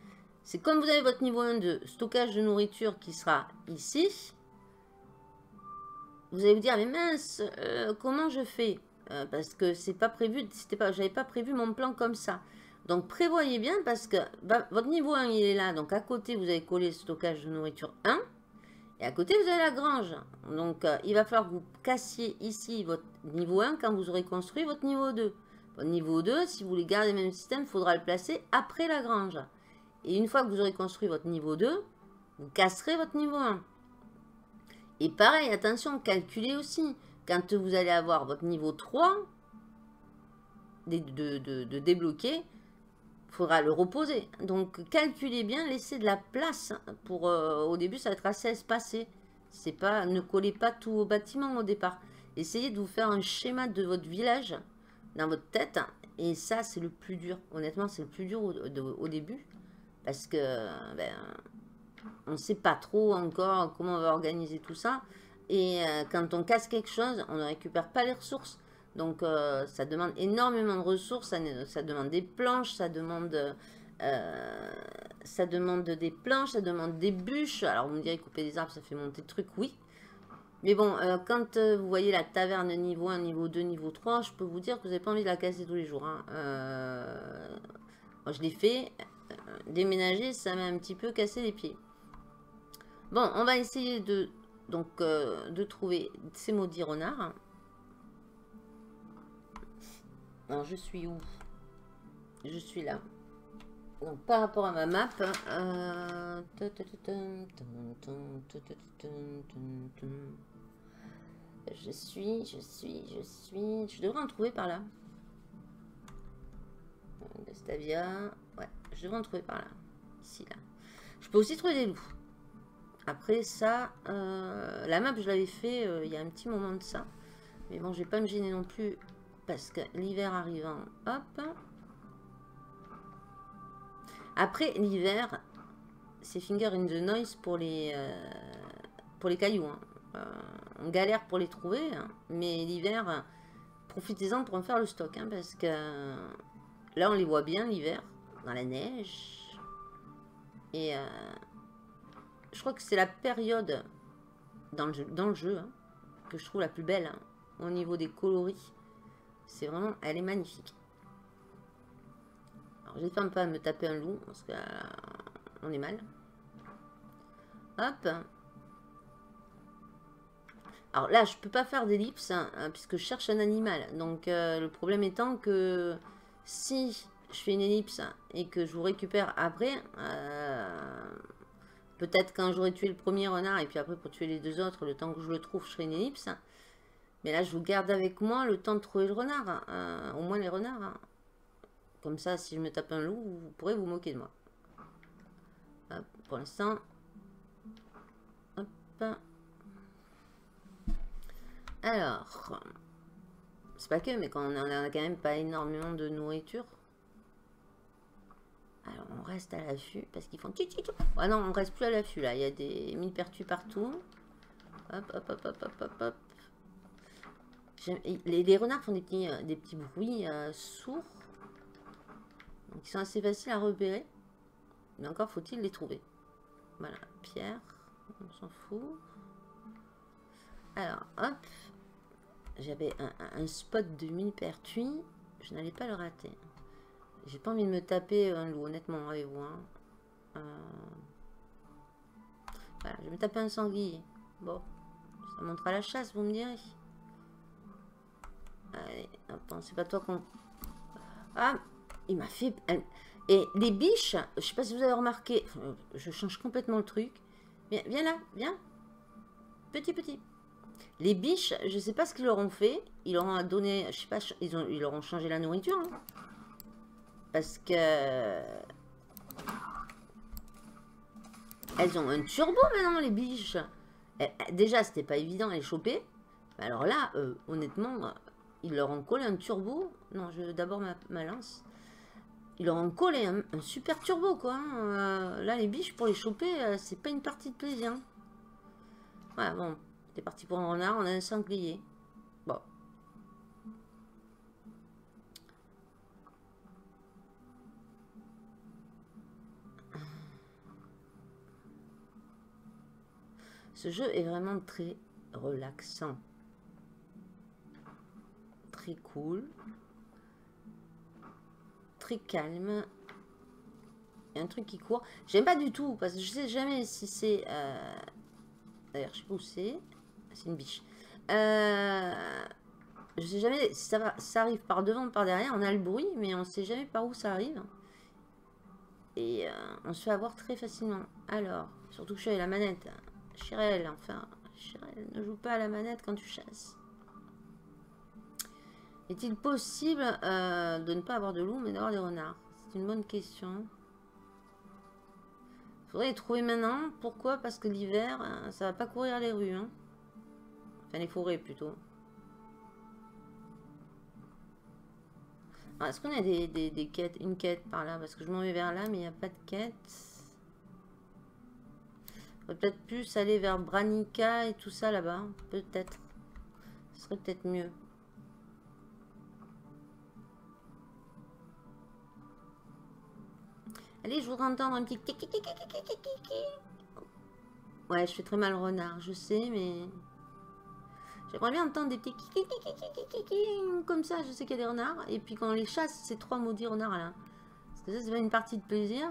c'est comme vous avez votre niveau un de stockage de nourriture qui sera ici. Vous allez vous dire, mais mince, euh, comment je fais euh, Parce que c'est pas prévu, c'était pas, j'avais pas prévu mon plan comme ça. Donc prévoyez bien parce que bah, votre niveau un il est là. Donc à côté vous avez collé le stockage de nourriture un. Et à côté vous avez la grange. Donc euh, il va falloir que vous cassiez ici votre niveau un quand vous aurez construit votre niveau deux. Votre niveau deux, si vous voulez garder le même système, il faudra le placer après la grange. Et une fois que vous aurez construit votre niveau deux, vous casserez votre niveau un. Et pareil, attention, calculez aussi. Quand vous allez avoir votre niveau trois de, de, de, de débloquer, il faudra le reposer. Donc, calculez bien, laissez de la place. Pour, euh, au début, ça va être assez espacé. C'est pas, ne collez pas tout au bâtiment au départ. Essayez de vous faire un schéma de votre village dans votre tête. Et ça, c'est le plus dur. Honnêtement, c'est le plus dur au, de, au début. Parce que ben, on ne sait pas trop encore comment on va organiser tout ça. Et euh, quand on casse quelque chose, on ne récupère pas les ressources. Donc, euh, ça demande énormément de ressources. Ça, ça demande des planches, ça demande, euh, ça demande des planches, ça demande des bûches. Alors, vous me direz, couper des arbres, ça fait monter le truc, oui. Mais bon, euh, quand euh, vous voyez la taverne niveau un, niveau deux, niveau trois, je peux vous dire que vous n'avez pas envie de la casser tous les jours. Hein. Euh, moi, je l'ai fait. Euh, déménager, ça m'a un petit peu cassé les pieds. Bon, on va essayer de, donc, euh, de trouver ces maudits renards. Alors, je suis où? Je suis là. Donc, par rapport à ma map, euh... je suis, je suis, je suis... Je devrais en trouver par là. Gustavia, ouais, je devrais en trouver par là. Ici, là. Je peux aussi trouver des loups. Après ça, euh, la map, je l'avais fait euh, il y a un petit moment de ça. Mais bon, je vais pas me gêner non plus parce que l'hiver arrivant, hop. Après, l'hiver, c'est finger in the noise pour les, euh, pour les cailloux. Hein. Euh, on galère pour les trouver, hein, mais l'hiver, profitez-en pour en faire le stock. Hein, parce que là, on les voit bien l'hiver, dans la neige. Et euh, je crois que c'est la période dans le jeu, dans le jeu hein, que je trouve la plus belle hein, au niveau des coloris. C'est vraiment, elle est magnifique. Alors, j'espère pas me taper un loup parce qu'on euh, est mal. Hop. Alors là, je peux pas faire d'ellipse hein, puisque je cherche un animal. Donc euh, le problème étant que si je fais une ellipse et que je vous récupère après, euh, peut-être quand j'aurai tué le premier renard et puis après pour tuer les deux autres, le temps que je le trouve, je ferai une ellipse. Mais là, je vous garde avec moi le temps de trouver le renard. Hein, au moins les renards. Hein. Comme ça, si je me tape un loup, vous pourrez vous moquer de moi. Hop, pour l'instant. Hop. Alors. C'est pas que, mais quand on a, on a quand même pas énormément de nourriture. Alors, on reste à l'affût parce qu'ils font... Ah non, on reste plus à l'affût, là. Il y a des millepertuis partout. Hop, hop, hop, hop, hop, hop, hop. Les, les renards font des petits, des petits bruits euh, sourds. Donc, ils sont assez faciles à repérer. Mais encore faut-il les trouver. Voilà, pierre. On s'en fout. Alors, hop. J'avais un, un, un spot de millepertuis. Je n'allais pas le rater. J'ai pas envie de me taper un loup, honnêtement, avec vous. Hein. Euh... Voilà, je vais me taper un sanglier. Bon, ça montera la chasse, vous me direz. Allez, attends, c'est pas toi qu'on... Ah, il m'a fait... Et les biches, je sais pas si vous avez remarqué, je change complètement le truc. Viens, viens là, viens. Petit, petit. Les biches, je sais pas ce qu'ils leur ont fait. Ils leur ont donné, je sais pas, ils, ont, ils leur ont changé la nourriture. Hein. Parce que... Elles ont un turbo maintenant, les biches. Et, déjà, c'était pas évident à les choper. Alors là, euh, honnêtement, ils leur ont collé un turbo. Non, je d'abord ma, ma lance. Ils leur ont collé un, un super turbo, quoi. Hein. Euh, là, les biches, pour les choper, euh, c'est pas une partie de plaisir. Voilà, bon. C'est parti pour un renard, on a un sanglier. Bon. Ce jeu est vraiment très relaxant. Très cool. Très calme. Il y a un truc qui court. J'aime pas du tout parce que je sais jamais si c'est... Euh... D'ailleurs, je sais pas où c'est. C'est une biche. Euh... Je sais jamais si ça, va... ça arrive par devant ou par derrière. On a le bruit, mais on sait jamais par où ça arrive. Et euh, on se fait avoir très facilement. Alors, surtout que je suis avec la manette. Chirel, enfin. Chirel, ne joue pas à la manette quand tu chasses. Est-il possible euh, de ne pas avoir de loups, mais d'avoir des renards? C'est une bonne question. Il faudrait les trouver maintenant. Pourquoi? Parce que l'hiver, ça va pas courir les rues. Hein. Enfin, les forêts plutôt. Est-ce qu'on a des, des, des quêtes, une quête par là? Parce que je m'en vais vers là, mais il n'y a pas de quête. On va peut-être plus aller vers Branica et tout ça là-bas. Peut-être. Ce serait peut-être mieux. Allez, je voudrais entendre un petit... Ouais, je fais très mal renard, je sais, mais... J'aimerais bien entendre des petits... Comme ça, je sais qu'il y a des renards. Et puis quand on les chasse, ces trois maudits renards là. Parce que ça, c'est pas une partie de plaisir.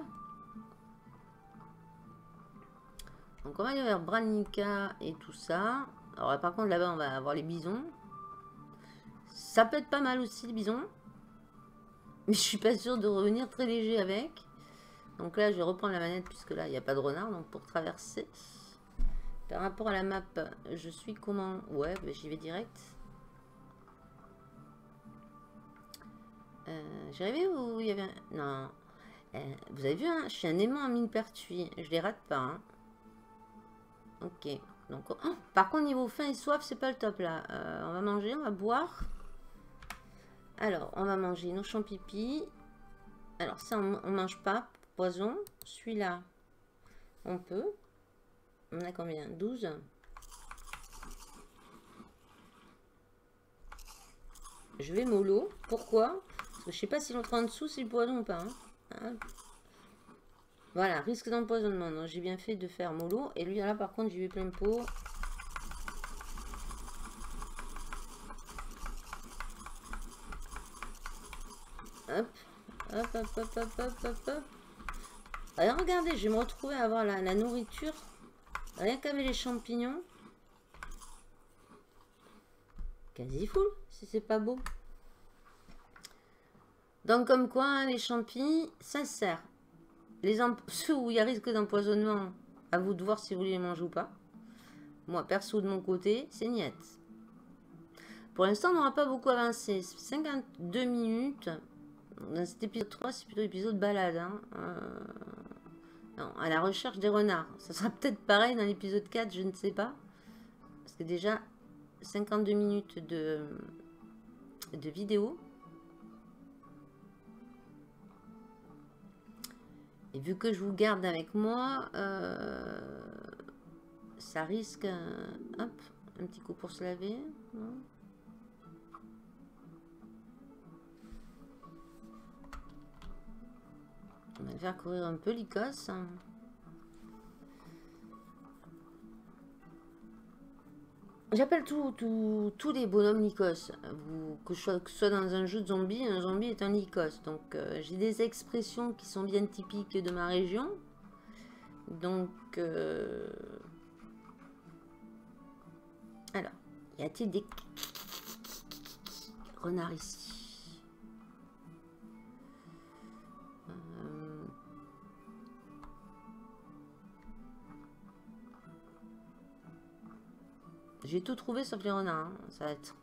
Donc on va aller vers Branica et tout ça. Alors par contre, là-bas, on va avoir les bisons. Ça peut être pas mal aussi, les bisons. Mais je suis pas sûre de revenir très léger avec. Donc là, je vais reprendre la manette puisque là, il n'y a pas de renard. Donc pour traverser, par rapport à la map, je suis comment? Ouais, bah, j'y vais direct. Euh, J'ai arrivé où il y avait un... Non. Euh, vous avez vu, hein, je suis un aimant à mine pertuis. Je les rate pas. Hein. Ok. Donc, oh, par contre, niveau faim et soif, c'est pas le top là. Euh, on va manger, on va boire. Alors, on va manger nos champipis. Alors, ça, on, on mange pas. Poison. Celui-là, on peut. On a combien? douze. Je vais mollo. Pourquoi? Parce que je sais pas si l'autre en dessous, c'est le poison ou pas. Hein. Hein. Voilà, risque d'empoisonnement. Donc, j'ai bien fait de faire mollo. Et lui, là, par contre, j'y vais plein pot. Hop. Hop, hop, hop, hop, hop, hop, hop. Alors, regardez, je vais me retrouver à avoir la, la nourriture. Rien qu'avec les champignons. Quasi full, si c'est pas beau. Donc, comme quoi, hein, les champignons, ça sert. Les ceux où il y a risque d'empoisonnement, à vous de voir si vous voulez les manger ou pas. Moi, perso, de mon côté, c'est niet. Pour l'instant, on n'aura pas beaucoup avancé. cinquante-deux minutes. Dans cet épisode trois, c'est plutôt épisode balade. Hein. Euh... Non, à la recherche des renards. Ça sera peut-être pareil dans l'épisode quatre, je ne sais pas. Parce que déjà, cinquante-deux minutes de, de vidéo. Et vu que je vous garde avec moi, euh, ça risque... Euh, hop, un petit coup pour se laver. Non. On va faire courir un peu l'Écosse. J'appelle tous tout, tout les bonhommes Lycos. Que je sois, que ce soit dans un jeu de zombies, un zombie est un Lycos. Donc euh, j'ai des expressions qui sont bien typiques de ma région. Donc... Euh... Alors, y a-t-il des renards ici? J'ai tout trouvé sauf les renards. Hein. Ça va être...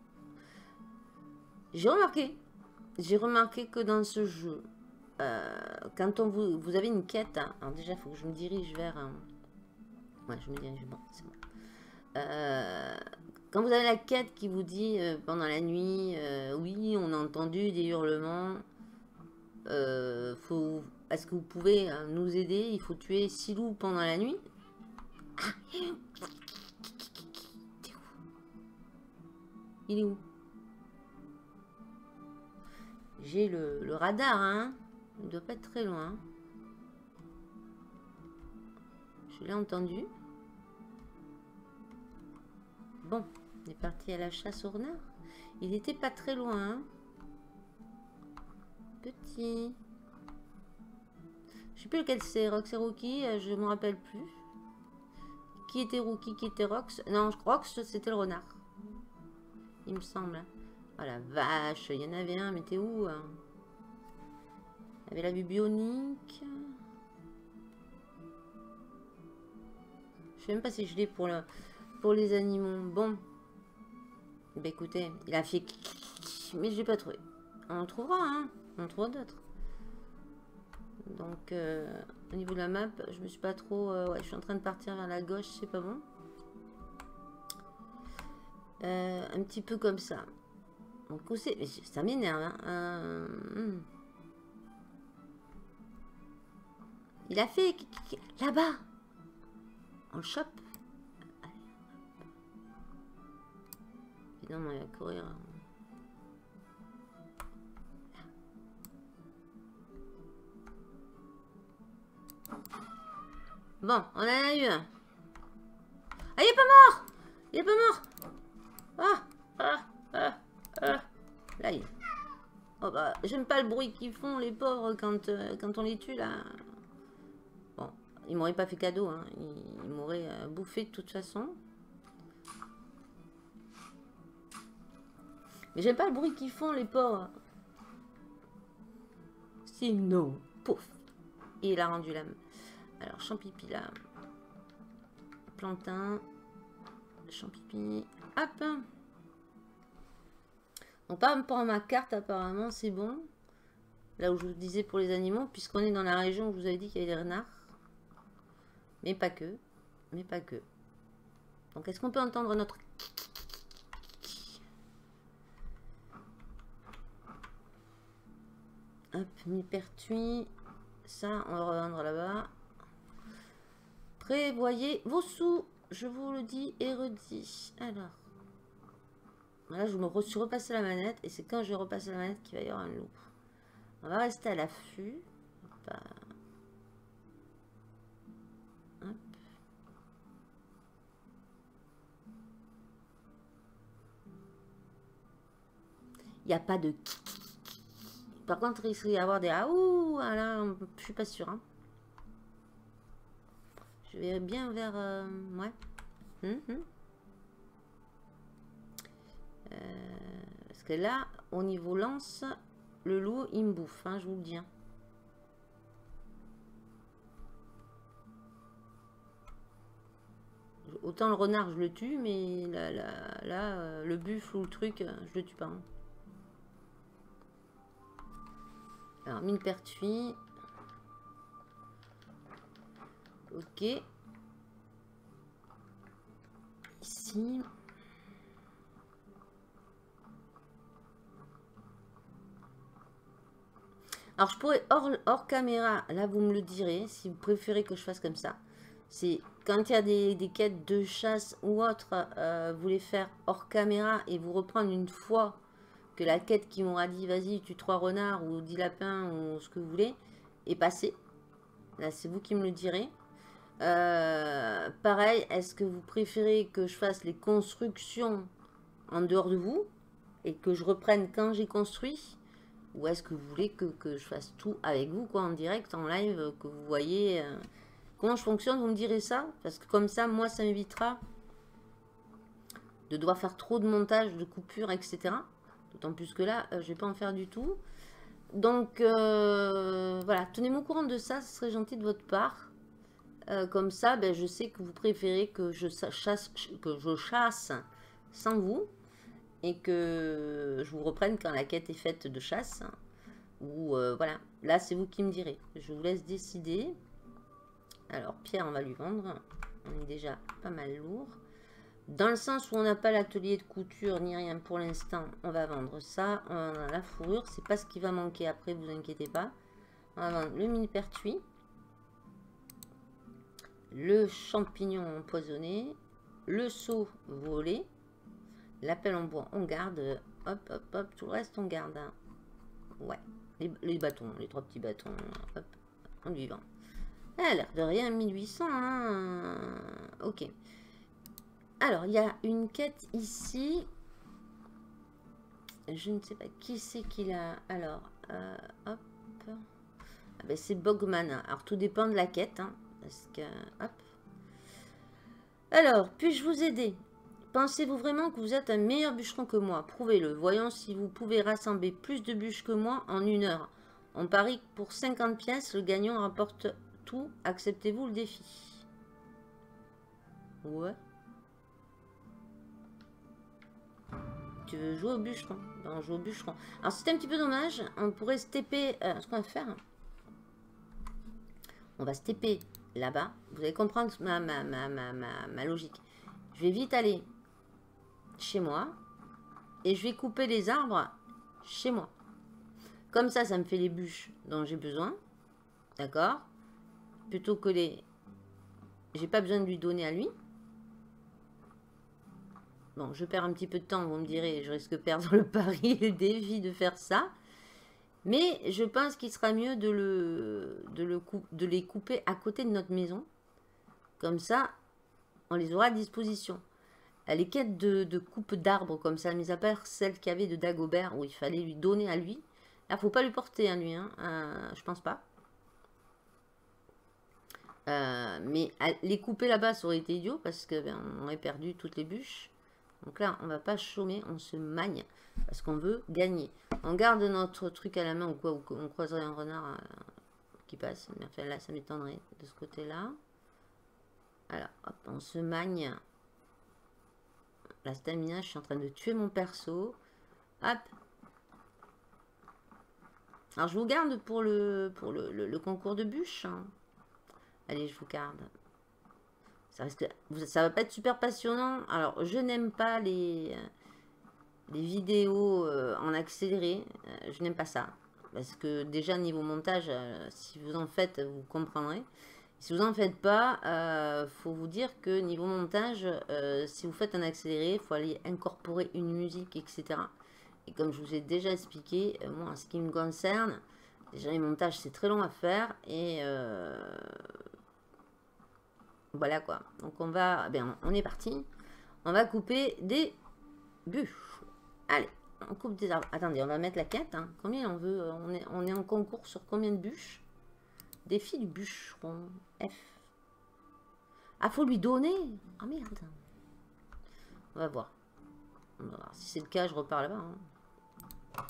J'ai remarqué. J'ai remarqué que dans ce jeu, euh, quand on vous, vous avez une quête, hein, alors déjà, il faut que je me dirige vers... Un... Ouais, je me dirige... Bon, c'est bon. Euh, quand vous avez la quête qui vous dit euh, pendant la nuit, euh, oui, on a entendu des hurlements, euh, faut... est-ce que vous pouvez euh, nous aider? Il faut tuer six loups pendant la nuit. Ah, il est où? J'ai le, le radar, hein. Il ne doit pas être très loin. Je l'ai entendu. Bon, on est parti à la chasse au renard. Il était pas très loin. Hein. Petit. Je sais plus lequel c'est, Rox et Rookie, je me rappelle plus. Qui était Rookie, qui était Rox? Non, Rox, c'était le renard. Il me semble. Oh la vache, il y en avait un, mais t'es où hein? Il y avait la vue bionique. Je sais même pas si je l'ai pour, le, pour les animaux. Bon. Bah écoutez, il a fait... Mais je l'ai pas trouvé. On le trouvera, hein. On en trouvera d'autres. Donc, euh, au niveau de la map, je me suis pas trop... Euh, ouais, je suis en train de partir vers la gauche, c'est pas bon. Euh, un petit peu comme ça. Donc, c'est... Ça m'énerve, hein. Euh, hmm. Il a fait... Là-bas. On le chope. Évidemment, il va courir. Bon, on en a eu un. Ah, il est pas mort. Il est pas mort. Ah, ah, ah, ah. Là, il... Oh bah, j'aime pas le bruit qu'ils font, les pauvres, quand, euh, quand on les tue, là. Bon, ils m'auraient pas fait cadeau, hein. Ils, ils m'auraient euh, bouffé de toute façon. Mais j'aime pas le bruit qu'ils font, les pauvres. Sinon, pouf. Et il a rendu l'âme. Alors, champipi là. Plantain. Champipi. Hop. Donc, par rapport à ma carte, apparemment, c'est bon. Là où je vous disais pour les animaux, puisqu'on est dans la région où je vous avais dit qu'il y avait des renards. Mais pas que. Mais pas que. Donc, est-ce qu'on peut entendre notre... Hop, mi-pertuis. Ça, on va revendre là-bas. Prévoyez vos sous. Je vous le dis et redis. Alors. Là, je me suis repassé la manette. Et c'est quand je vais repasser la manette qu'il va y avoir un loup. On va rester à l'affût. Hop. Hop. Il n'y a pas de... Par contre, il risque d'y avoir des... Ah, ouh, là, je suis pas sûre. Hein. Je vais bien vers... Euh, ouais. Hum, hum. Euh, parce que là, au niveau lance, le loup, il me bouffe, hein, je vous le dis. Hein. Autant le renard, je le tue, mais là, là, là euh, le buffle ou le truc, je le tue pas. Hein. Alors, mine pertuis. Ok. Ici. Alors, je pourrais, hors, hors caméra, là, vous me le direz, si vous préférez que je fasse comme ça. C'est quand il y a des, des quêtes de chasse ou autre, euh, vous les faire hors caméra et vous reprendre une fois que la quête qui m'aura dit, vas-y, tue trois renards ou dix lapins ou ce que vous voulez, est passée. Là, c'est vous qui me le direz. Euh, pareil, est-ce que vous préférez que je fasse les constructions en dehors de vous et que je reprenne quand j'ai construit? Ou est-ce que vous voulez que, que je fasse tout avec vous, quoi, en direct, en live, que vous voyez euh, comment je fonctionne? Vous me direz ça, parce que comme ça, moi, ça m'évitera de devoir faire trop de montage, de coupures, et cetera. D'autant plus que là, euh, je ne vais pas en faire du tout. Donc, euh, voilà, tenez-moi au courant de ça, ce serait gentil de votre part. Euh, comme ça, ben, je sais que vous préférez que je chasse, que je chasse sans vous. Et que je vous reprenne quand la quête est faite de chasse. Ou euh, voilà, là c'est vous qui me direz. Je vous laisse décider. Alors Pierre, on va lui vendre. On est déjà pas mal lourd. Dans le sens où on n'a pas l'atelier de couture ni rien pour l'instant, on va vendre ça. On a la fourrure, c'est pas ce qui va manquer après, vous inquiétez pas. On va vendre le mini-pertuis. Le champignon empoisonné. Le seau volé. L'appel en bois, on garde. Hop, hop, hop. Tout le reste, on garde. Hein. Ouais. Les, les bâtons, les trois petits bâtons. Hop, en lui vend. Ah, l'air de rien, mille huit cents. Hein. Ok. Alors, il y a une quête ici. Je ne sais pas qui c'est qui l'a. Alors, euh, hop. Ah ben, c'est Bogman. Alors, tout dépend de la quête. Hein, parce que, hop. Alors, puis-je vous aider? Pensez-vous vraiment que vous êtes un meilleur bûcheron que moi? Prouvez-le. Voyons si vous pouvez rassembler plus de bûches que moi en une heure. On parie que pour cinquante pièces, le gagnant rapporte tout. Acceptez-vous le défi? Ouais. Tu veux jouer au bûcheron? Ben, on joue au bûcheron. Alors, c'est un petit peu dommage. On pourrait se T P. Euh, ce qu'on va faire, on va se T P là-bas. Vous allez comprendre ma, ma, ma, ma, ma, ma logique. Je vais vite aller chez moi. Et je vais couper les arbres chez moi. Comme ça, ça me fait les bûches dont j'ai besoin. D'accord? Plutôt que les... J'ai pas besoin de lui donner à lui. Bon, je perds un petit peu de temps, vous me direz. Je risque de perdre le pari et le défi de faire ça. Mais je pense qu'il sera mieux de, le, de, le coup, de les couper à côté de notre maison. Comme ça, on les aura à disposition. Les quêtes de, de coupe d'arbres comme ça, mis à part celle qu'il y avait de Dagobert, où il fallait lui donner à lui. Là, il ne faut pas lui porter à lui, hein. euh, je pense pas. Euh, mais à, les couper là-bas, ça aurait été idiot, parce qu'on ben, aurait perdu toutes les bûches. Donc là, on ne va pas chômer, on se magne, parce qu'on veut gagner. On garde notre truc à la main, ou quoi, ou on croiserait un renard euh, qui passe. Mais enfin, là, ça m'étonnerait de ce côté-là. Alors, hop, on se magne. La stamina, je suis en train de tuer mon perso. Hop. Alors, je vous garde pour le, pour le, le, le concours de bûches. Hein. Allez, je vous garde. Ça risque, ça va pas être super passionnant. Alors, je n'aime pas les, les vidéos euh, en accéléré. Euh, je n'aime pas ça. Parce que déjà, niveau montage, euh, si vous en faites, vous comprendrez. Si vous n'en faites pas, il euh, faut vous dire que niveau montage, euh, si vous faites un accéléré, il faut aller incorporer une musique, et cetera. Et comme je vous ai déjà expliqué, euh, moi, en ce qui me concerne, déjà les montages, c'est très long à faire. Et euh, voilà quoi. Donc on va, ben, on est parti. On va couper des bûches. Allez, on coupe des arbres. Attendez, on va mettre la quête. Hein. Combien on veut? On est, on est en concours sur combien de bûches? Défi du bûcheron. F. Ah, faut lui donner. Ah, merde. On va voir. On va voir. Si c'est le cas, je repars là-bas. Hein.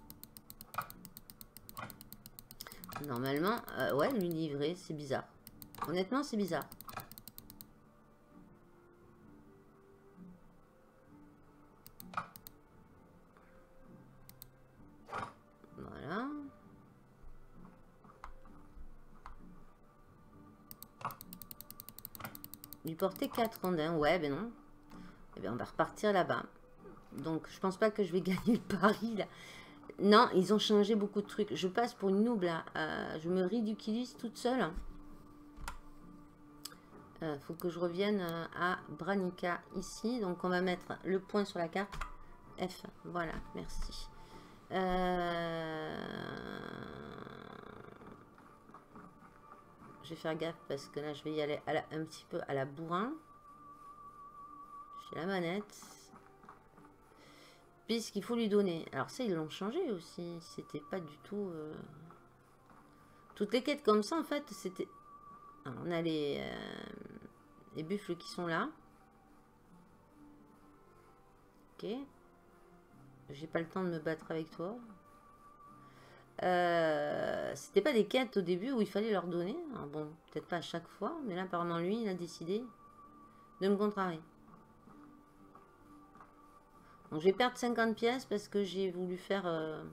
Normalement, euh, ouais, lui livrer, c'est bizarre. Honnêtement, c'est bizarre. Voilà. Lui porter quatre rondins. Ouais, ben non. Eh bien, on va repartir là-bas. Donc, je pense pas que je vais gagner le pari, là. Non, ils ont changé beaucoup de trucs. Je passe pour une noob, là. Euh, je me ridiculise toute seule. Il euh, faut que je revienne à Branica, ici. Donc, on va mettre le point sur la carte. F. Voilà, merci. Euh... Je vais faire gaffe parce que là, je vais y aller à la, un petit peu à la bourrin. J'ai la manette. Puisqu'il faut lui donner. Alors ça, ils l'ont changé aussi. C'était pas du tout... Euh... Toutes les quêtes comme ça, en fait, c'était... On a les, euh... les buffles qui sont là. Ok. J'ai pas le temps de me battre avec toi. Euh, c'était pas des quêtes au début où il fallait leur donner. Alors bon, peut-être pas à chaque fois, mais là apparemment lui, il a décidé de me contrarier. Donc je vais perdre cinquante pièces parce que j'ai voulu faire... Euh...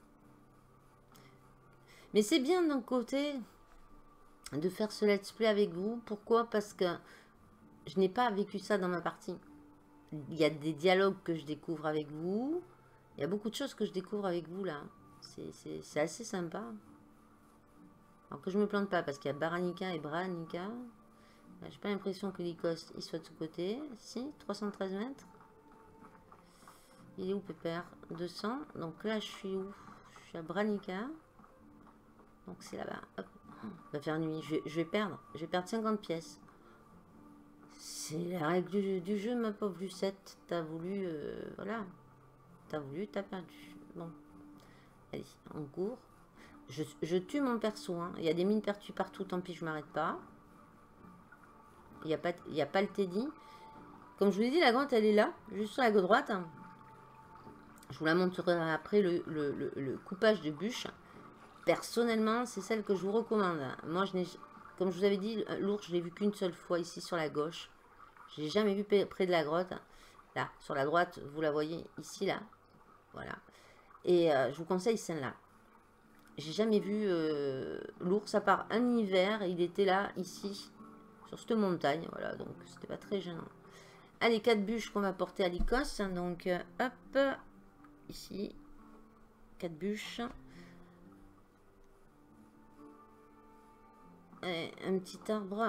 Mais c'est bien d'un côté de faire ce let's play avec vous. Pourquoi? Parce que je n'ai pas vécu ça dans ma partie. Il y a des dialogues que je découvre avec vous. Il y a beaucoup de choses que je découvre avec vous là. C'est assez sympa. Alors que je me plante pas parce qu'il y a Baranica et Branica. J'ai pas l'impression que l'Icoste il soit de ce côté. Si, trois cent treize mètres. Il est où Pépère? Deux cents. Donc là je suis où? Je suis à Branica. Donc c'est là-bas. Hop. Il va faire nuit. Je vais, je vais perdre. Je vais perdre cinquante pièces. C'est la règle du, du jeu, ma pauvre Lucette. T'as voulu... Euh, voilà. T'as voulu, t'as perdu. Bon. Allez, on court. Je, je tue mon perso. Hein. Il y a des mines pertues partout, tant pis, je m'arrête pas. Il n'y a, a pas le Teddy. Comme je vous ai dit, la grotte, elle est là, juste sur la gauche droite. Hein. Je vous la montrerai après, le, le, le, le coupage de bûches. Personnellement, c'est celle que je vous recommande. Moi, je n'ai, comme je vous avais dit, l'ours, je l'ai vu qu'une seule fois ici sur la gauche. Je l'ai jamais vu près de la grotte. Là, sur la droite, vous la voyez ici, là. Voilà. Et euh, je vous conseille celle-là. J'ai jamais vu euh, l'ours, à part un hiver. Il était là, ici, sur cette montagne. Voilà, donc c'était pas très gênant. Allez, quatre bûches qu'on va porter à l'Écosse. Donc, euh, hop, ici, quatre bûches. Et un petit arbre.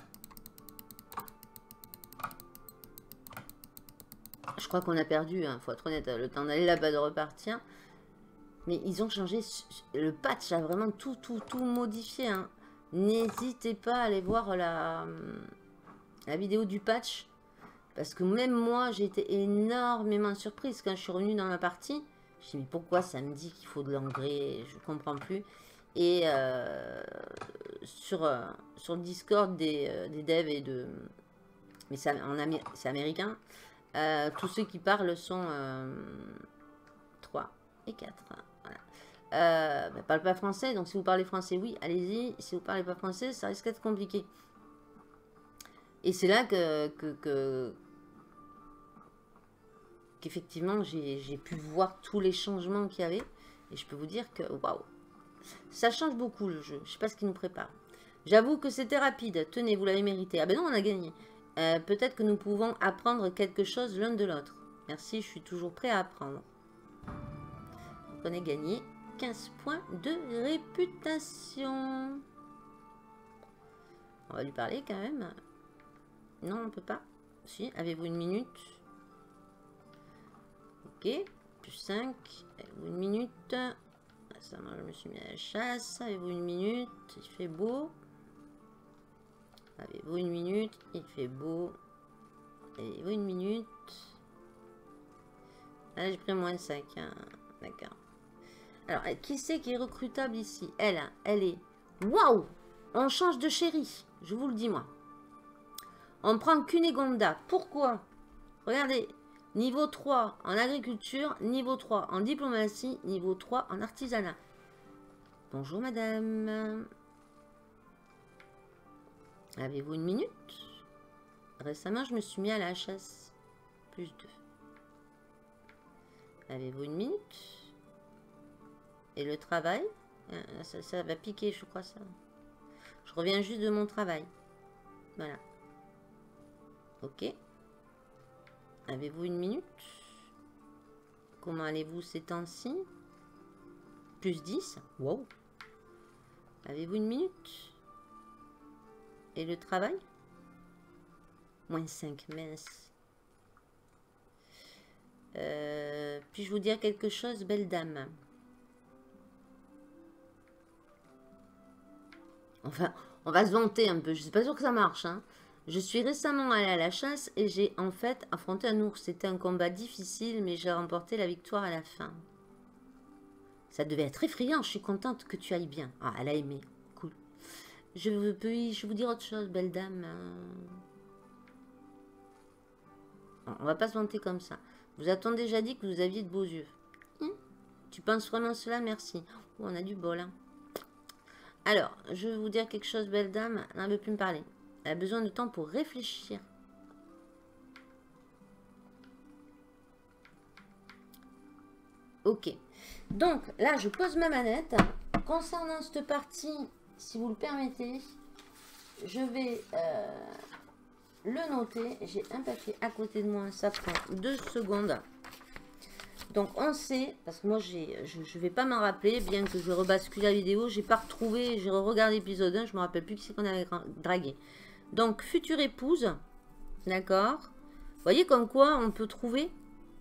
Je crois qu'on a perdu, hein, faut être honnête, le temps d'aller là-bas, de repartir. Mais ils ont changé, le patch a vraiment tout, tout, tout modifié. Hein. N'hésitez pas à aller voir la, la vidéo du patch. Parce que même moi, j'ai été énormément surprise quand je suis revenue dans ma partie. Je me suis dit, mais pourquoi ça me dit qu'il faut de l'engrais? Je ne comprends plus. Et euh, sur, euh, sur le Discord des, euh, des devs et de... Mais c'est Amé américain. Euh, tous ceux qui parlent sont euh, trois et quatre. Voilà. Euh, bah, parlent pas français, donc si vous parlez français, oui, allez-y. Si vous parlez pas français, ça risque d'être compliqué. Et c'est là que... que, que qu'effectivement, j'ai pu voir tous les changements qu'il y avait. Et je peux vous dire que, waouh, ça change beaucoup le jeu. Je sais pas ce qu'il nous prépare. J'avoue que c'était rapide. Tenez, vous l'avez mérité. Ah ben non, on a gagné. Euh, Peut-être que nous pouvons apprendre quelque chose l'un de l'autre. Merci, je suis toujours prêt à apprendre. Donc on a gagné quinze points de réputation. On va lui parler quand même. Non, on peut pas. Si, avez-vous une minute? Ok, plus cinq. Avez-vous une minute? Ça, moi, je me suis mis à la chasse. Avez-vous une minute? Il fait beau. Avez-vous une minute? Il fait beau. Avez-vous une minute? Là, j'ai pris moins de cinq. Hein. D'accord. Alors, qui c'est qui est recrutable ici? Elle, hein, elle est... Waouh! On change de chéri. Je vous le dis, moi. On prend Cunégonda. Pourquoi? Regardez. Niveau trois en agriculture, niveau trois en diplomatie, niveau trois en artisanat. Bonjour madame. Avez-vous une minute? Récemment, je me suis mis à la chasse. Plus deux. Avez-vous une minute? Et le travail? ça, ça va piquer, je crois ça. Je reviens juste de mon travail. Voilà. Ok. Avez-vous une minute? Comment allez-vous ces temps-ci? Plus dix. Wow. Avez-vous une minute? Et le travail? Moins cinq, mince. Euh, Puis-je vous dire quelque chose, belle dame? Enfin, on va se vanter un peu. Je ne suis pas sûre que ça marche, hein. Je suis récemment allée à la chasse et j'ai en fait affronté un ours. C'était un combat difficile, mais j'ai remporté la victoire à la fin. Ça devait être effrayant. Je suis contente que tu ailles bien. Ah, elle a aimé. Cool. Je peux je vous dire autre chose, belle dame. On va pas se vanter comme ça. Vous a-t-on déjà dit que vous aviez de beaux yeux? Hum, tu penses vraiment cela? Merci. Oh, on a du bol. Hein. Alors, je vais vous dire quelque chose, belle dame. Elle ne veut plus me parler. Elle a besoin de temps pour réfléchir. Ok. Donc, là, je pose ma manette. Concernant cette partie, si vous le permettez, je vais euh, le noter. J'ai un papier à côté de moi. Ça prend deux secondes. Donc, on sait, parce que moi, je ne vais pas m'en rappeler, bien que je rebascule la vidéo. J'ai pas retrouvé, j'ai regardé l'épisode un. Je me rappelle plus qui c'est qu'on avait dragué. Donc, future épouse, d'accord. Vous voyez comme quoi on peut trouver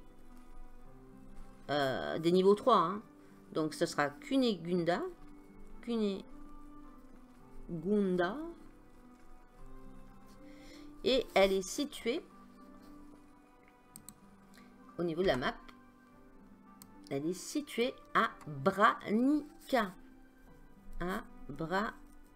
euh, des niveaux trois. Hein. Donc, ce sera Cunégonda. Cunégonda. Et elle est située au niveau de la map. Elle est située à Branica. À Branica.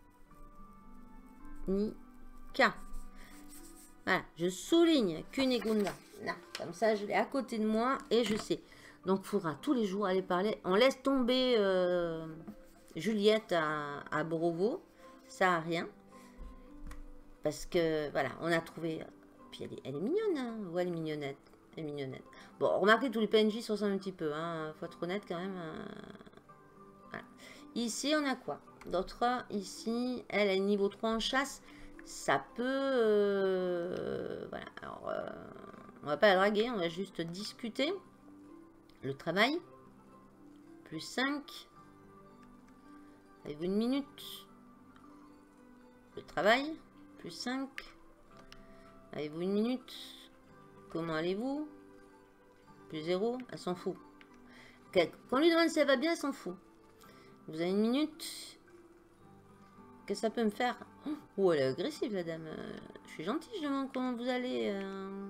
Voilà, je souligne Cunégonde. Là, comme ça, je l'ai à côté de moi et je sais. Donc, il faudra tous les jours aller parler. On laisse tomber euh, Juliette à, à Brovo. Ça n'a rien. Parce que, voilà, on a trouvé... Puis, elle est, elle est mignonne, hein. Ouais, elle est mignonnette. Elle est mignonnette. Bon, remarquez, tous les P N J se ressemblent un petit peu. Hein. Faut être honnête, quand même. Euh... Voilà. Ici, on a quoi d'autre? Ici, elle est niveau trois en chasse. Ça peut... Euh... Voilà, alors... Euh... On va pas la draguer, on va juste discuter. Le travail. Plus cinq. Avez-vous une minute? Le travail. Plus cinq. Avez-vous une minute? Comment allez-vous? Plus zéro. Elle s'en fout. Okay. Quand on lui demande si elle va bien, elle s'en fout. Vous avez une minute? Qu'est-ce que ça peut me faire? Oh, elle est agressive, la dame. Je suis gentille, je demande comment vous allez. Euh...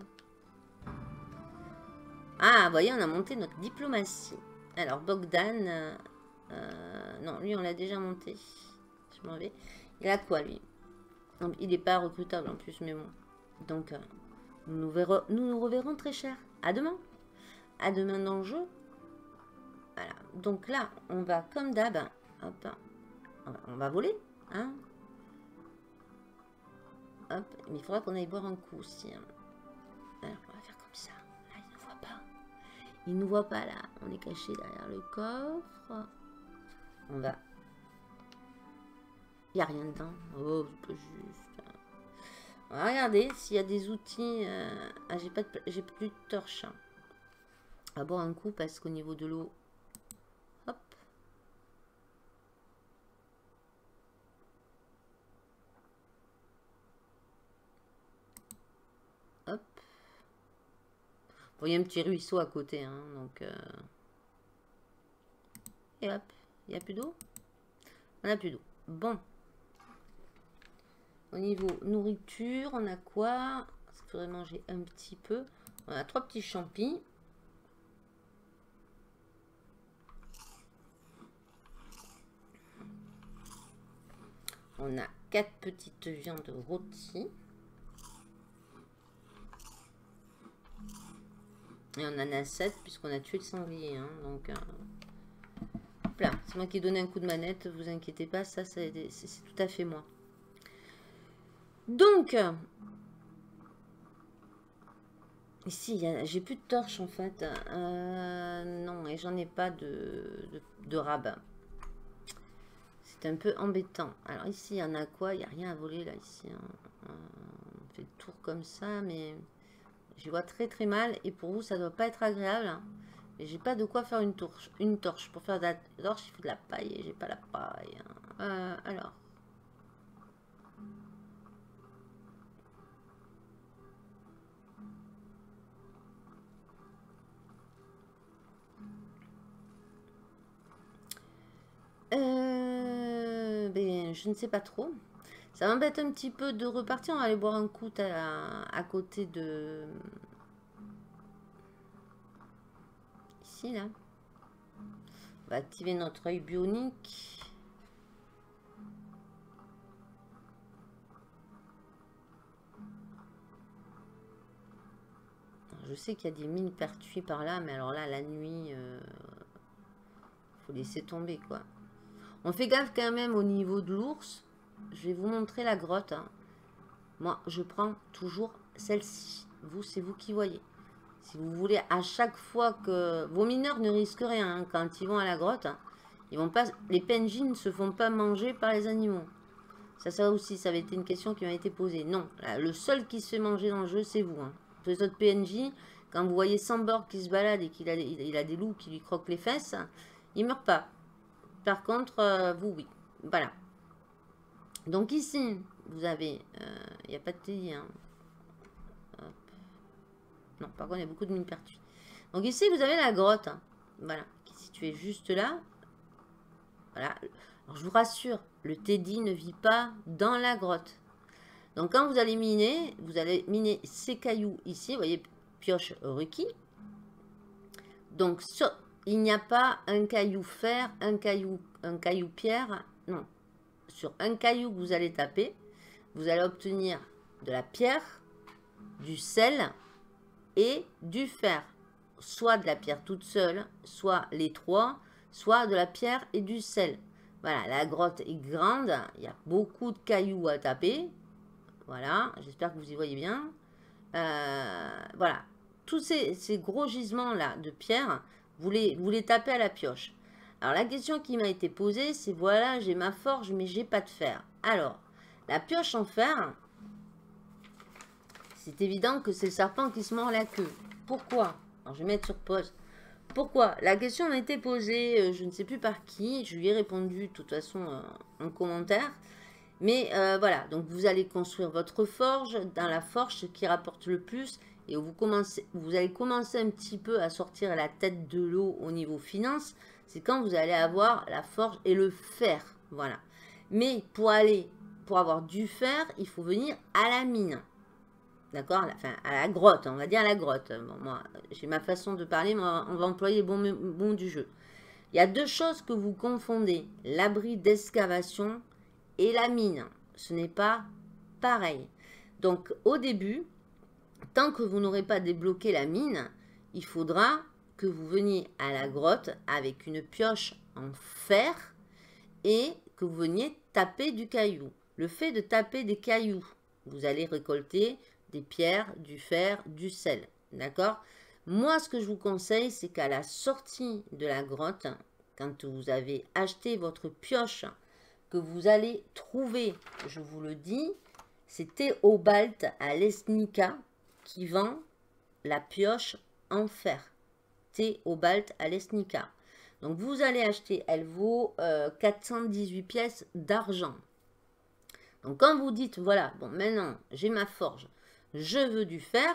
Ah, vous voyez, on a monté notre diplomatie. Alors, Bogdan... Euh, euh, non, lui, on l'a déjà monté. Je m'en vais. Il a quoi, lui? Il n'est pas recrutable, en plus, mais bon. Donc, euh, nous, nous, verrons, nous nous reverrons très cher. À demain. À demain dans le jeu. Voilà. Donc là, on va, comme d'hab... Hop. On va, on va voler. Hein? Hop. Mais il faudra qu'on aille boire un coup aussi. Hein. Alors, on va faire comme ça. Il ne nous voit pas là. On est caché derrière le coffre. On va. Il n'y a rien dedans. Oh, c'est pas juste. On va regarder s'il y a des outils. Euh... Ah, j'ai pas de... j'ai plus de torche. On va boire un coup parce qu'au niveau de l'eau. Hop. Hop. Bon, il y a un petit ruisseau à côté, hein, donc... Euh... Et hop, il n'y a plus d'eau? On n'a plus d'eau. Bon. Au niveau nourriture, on a quoi? Parce qu'il faudrait manger un petit peu. On a trois petits champis. On a quatre petites viandes rôties. Et on en a sept puisqu'on a tué le sanglier. Hein, donc, euh... là, c'est moi qui ai donné un coup de manette. Vous inquiétez pas, ça, c'est tout à fait moi. Donc, ici, j'ai plus de torches en fait. Euh, non, et j'en ai pas de, de, de rabat. C'est un peu embêtant. Alors ici, il y en a quoi? Il n'y a rien à voler là, ici. Hein. On fait le tour comme ça, mais... Je vois très très mal et pour vous ça doit pas être agréable. Hein. Et j'ai pas de quoi faire une torche. Une torche. Pour faire de la torche, il faut de la paille et j'ai pas la paille. Hein. Euh, alors. Euh, ben, je ne sais pas trop. Ça m'embête un petit peu de repartir. On va aller boire un coup à, à côté de... Ici, là. On va activer notre œil bionique. Je sais qu'il y a des mines pertuis par là, mais alors là, la nuit, euh, faut laisser tomber, quoi. On fait gaffe quand même au niveau de l'ours. Je vais vous montrer la grotte. Hein. Moi, je prends toujours celle-ci. Vous, c'est vous qui voyez. Si vous voulez, à chaque fois que... Vos mineurs ne risquent rien hein, quand ils vont à la grotte. Hein. Ils vont pas... Les P N J ne se font pas manger par les animaux. Ça, ça aussi, ça avait été une question qui m'a été posée. Non, là, le seul qui se fait manger dans le jeu, c'est vous. Hein. Tous les autres P N J, quand vous voyez Sambor qui se balade et qu'il a, il a des loups qui lui croquent les fesses, il ne meurt pas. Par contre, euh, vous, oui. Voilà. Donc ici, vous avez... Il euh, n'y a pas de T I. Hein. Non, par contre, il y a beaucoup de mines pertuis. Donc ici, vous avez la grotte. Hein. Voilà. Qui est située juste là. Voilà. Alors, je vous rassure, le Teddy ne vit pas dans la grotte. Donc, quand vous allez miner, vous allez miner ces cailloux ici. Vous voyez, pioche requis. Donc, sur, il n'y a pas un caillou fer, un caillou, un caillou pierre. Non. Sur un caillou que vous allez taper, vous allez obtenir de la pierre, du sel et du fer. Soit de la pierre toute seule, soit les trois, soit de la pierre et du sel. Voilà, la grotte est grande, il y a beaucoup de cailloux à taper. Voilà, j'espère que vous y voyez bien. Euh, voilà, tous ces, ces gros gisements-là de pierre, vous les, vous les tapez à la pioche. Alors, la question qui m'a été posée, c'est voilà, j'ai ma forge, mais j'ai pas de fer. Alors, la pioche en fer, c'est évident que c'est le serpent qui se mord la queue. Pourquoi? Alors, je vais mettre sur pause. Pourquoi? La question m'a été posée, euh, je ne sais plus par qui, je lui ai répondu de toute façon euh, en commentaire. Mais euh, voilà, donc vous allez construire votre forge. Dans la forge, ce qui rapporte le plus, et vous, commencez, vous allez commencer un petit peu à sortir la tête de l'eau au niveau finance, c'est quand vous allez avoir la forge et le fer. Voilà. Mais pour aller, pour avoir du fer, il faut venir à la mine. D'accord? Enfin, à la grotte, on va dire à la grotte. Bon, moi, j'ai ma façon de parler, mais on va employer le bon, bon du jeu. Il y a deux choses que vous confondez, l'abri d'excavation et la mine. Ce n'est pas pareil. Donc, au début, tant que vous n'aurez pas débloqué la mine, il faudra que vous veniez à la grotte avec une pioche en fer et que vous veniez taper du caillou. Le fait de taper des cailloux, vous allez récolter des pierres, du fer, du sel. D'accord? Moi, ce que je vous conseille, c'est qu'à la sortie de la grotte, quand vous avez acheté votre pioche, que vous allez trouver, je vous le dis, c'est Théobald à Lesnica qui vend la pioche en fer. Théobald à Lesnica. Donc, vous allez acheter, elle vaut euh, quatre cent dix-huit pièces d'argent. Donc, quand vous dites, voilà, bon, maintenant, j'ai ma forge, je veux du fer,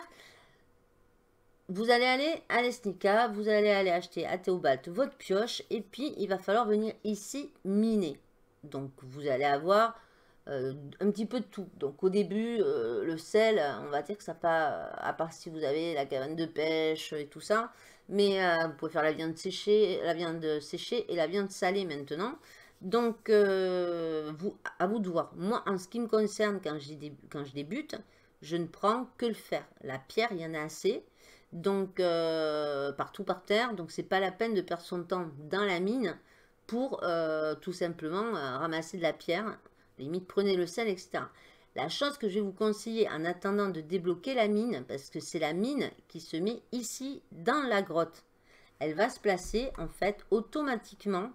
vous allez aller à Lesnica, vous allez aller acheter à Théobald votre pioche, et puis, il va falloir venir ici miner. Donc, vous allez avoir euh, un petit peu de tout. Donc, au début, euh, le sel, on va dire que ça pas, à part si vous avez la cabane de pêche et tout ça, mais euh, vous pouvez faire la viande séchée, la viande séchée et la viande salée maintenant. Donc, euh, vous, à vous de voir. Moi, en ce qui me concerne, quand je, quand je débute, je ne prends que le fer. La pierre, il y en a assez. Donc, euh, partout par terre. Donc, c'est pas la peine de perdre son temps dans la mine pour euh, tout simplement euh, ramasser de la pierre. Limite, prenez le sel, et cetera. La chose que je vais vous conseiller en attendant de débloquer la mine, parce que c'est la mine qui se met ici dans la grotte. Elle va se placer en fait automatiquement.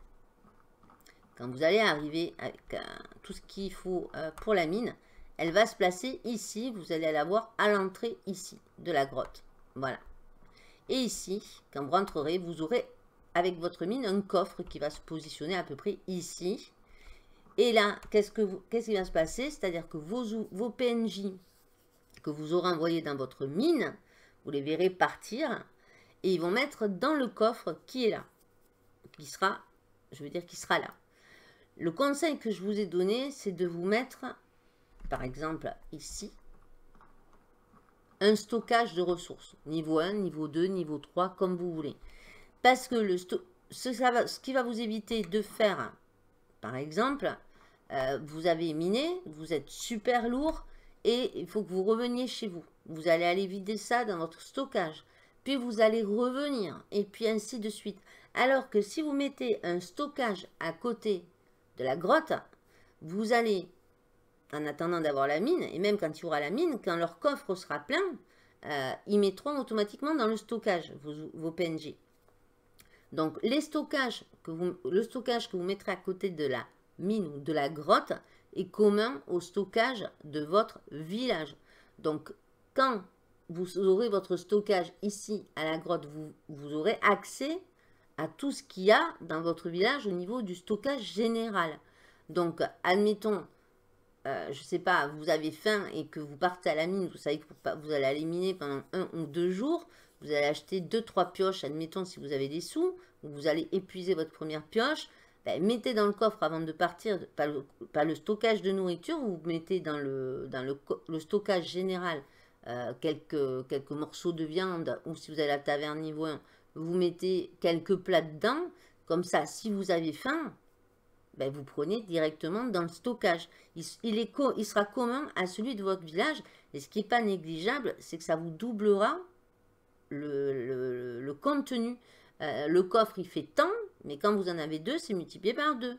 Quand vous allez arriver avec euh, tout ce qu'il faut euh, pour la mine, elle va se placer ici. Vous allez la voir à l'entrée ici de la grotte. Voilà. Et ici, quand vous rentrerez, vous aurez avec votre mine un coffre qui va se positionner à peu près ici. Et là, qu'est-ce que vous, qu'est-ce qui va se passer? C'est-à-dire que vos, vos P N J que vous aurez envoyés dans votre mine, vous les verrez partir et ils vont mettre dans le coffre qui est là. Qui sera, je veux dire, qui sera là. Le conseil que je vous ai donné, c'est de vous mettre, par exemple, ici, un stockage de ressources. Niveau un, niveau deux, niveau trois, comme vous voulez. Parce que le sto ce, ça va, ce qui va vous éviter de faire, par exemple, euh, vous avez miné, vous êtes super lourd et il faut que vous reveniez chez vous. Vous allez aller vider ça dans votre stockage. Puis vous allez revenir et puis ainsi de suite. Alors que si vous mettez un stockage à côté de la grotte, vous allez, en attendant d'avoir la mine, et même quand il y aura la mine, quand leur coffre sera plein, euh, ils mettront automatiquement dans le stockage vos, vos P N J. Donc, les stockages que vous, le stockage que vous mettrez à côté de la mine ou de la grotte est commun au stockage de votre village. Donc, quand vous aurez votre stockage ici à la grotte, vous, vous aurez accès à tout ce qu'il y a dans votre village au niveau du stockage général. Donc, admettons, euh, je ne sais pas, vous avez faim et que vous partez à la mine, vous savez que vous allez aller miner pendant un ou deux jours, vous allez acheter deux trois pioches, admettons si vous avez des sous, vous allez épuiser votre première pioche, ben, mettez dans le coffre avant de partir, pas le, pas le stockage de nourriture, vous mettez dans le, dans le, le stockage général euh, quelques, quelques morceaux de viande, ou si vous avez la taverne niveau un, vous mettez quelques plats dedans, comme ça, si vous avez faim, ben, vous prenez directement dans le stockage. Il, il, est il sera commun à celui de votre village, et ce qui n'est pas négligeable, c'est que ça vous doublera le, le, le contenu. Euh, le coffre, il fait tant, mais quand vous en avez deux, c'est multiplié par deux.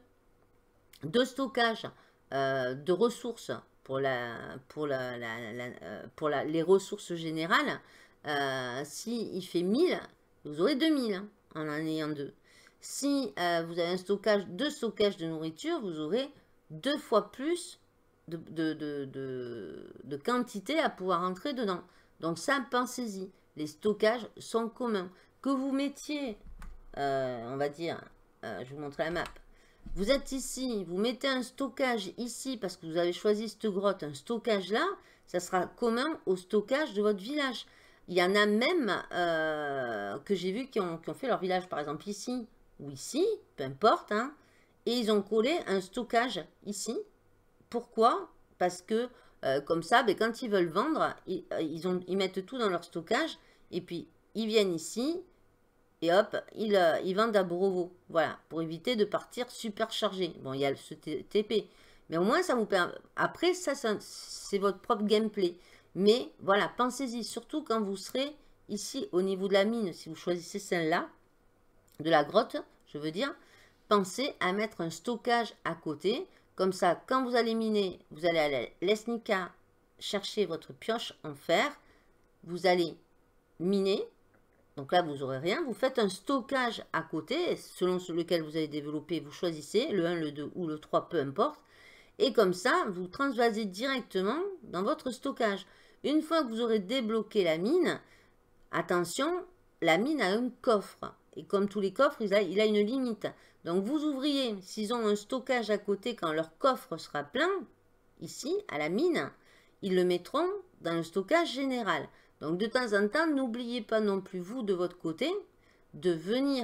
De stockage euh, de ressources pour, la, pour, la, la, la, euh, pour la, les ressources générales, euh, si il fait mille, vous aurez deux mille hein, en en ayant deux. Si euh, vous avez un stockage, deux stockages de nourriture, vous aurez deux fois plus de, de, de, de, de quantité à pouvoir entrer dedans. Donc ça, pensez-y. Les stockages sont communs. Que vous mettiez, euh, on va dire, euh, je vous montre la map. Vous êtes ici, vous mettez un stockage ici parce que vous avez choisi cette grotte, un stockage là, ça sera commun au stockage de votre village. Il y en a même euh, que j'ai vu qui ont, qui ont fait leur village, par exemple ici ou ici, peu importe, hein, et ils ont collé un stockage ici. Pourquoi? Parce que euh, comme ça, ben, quand ils veulent vendre, ils, ils, ont, ils mettent tout dans leur stockage et puis ils viennent ici. Et hop, ils, euh, ils vendent à Brovo. Voilà, pour éviter de partir super chargé. Bon, il y a ce T P. Mais au moins, ça vous permet... Après, ça, ça c'est votre propre gameplay. Mais voilà, pensez-y. Surtout quand vous serez ici, au niveau de la mine. Si vous choisissez celle-là, de la grotte, je veux dire. Pensez à mettre un stockage à côté. Comme ça, quand vous allez miner, vous allez à l'Esnica chercher votre pioche en fer. Vous allez miner. Donc là, vous n'aurez rien. Vous faites un stockage à côté, selon lequel vous avez développé, vous choisissez le un, le deux ou le trois, peu importe. Et comme ça, vous transvasez directement dans votre stockage. Une fois que vous aurez débloqué la mine, attention, la mine a un coffre. Et comme tous les coffres, il a, il a une limite. Donc vous ouvriez, s'ils ont un stockage à côté, quand leur coffre sera plein, ici, à la mine, ils le mettront dans le stockage général. Donc, de temps en temps, n'oubliez pas non plus, vous, de votre côté, de venir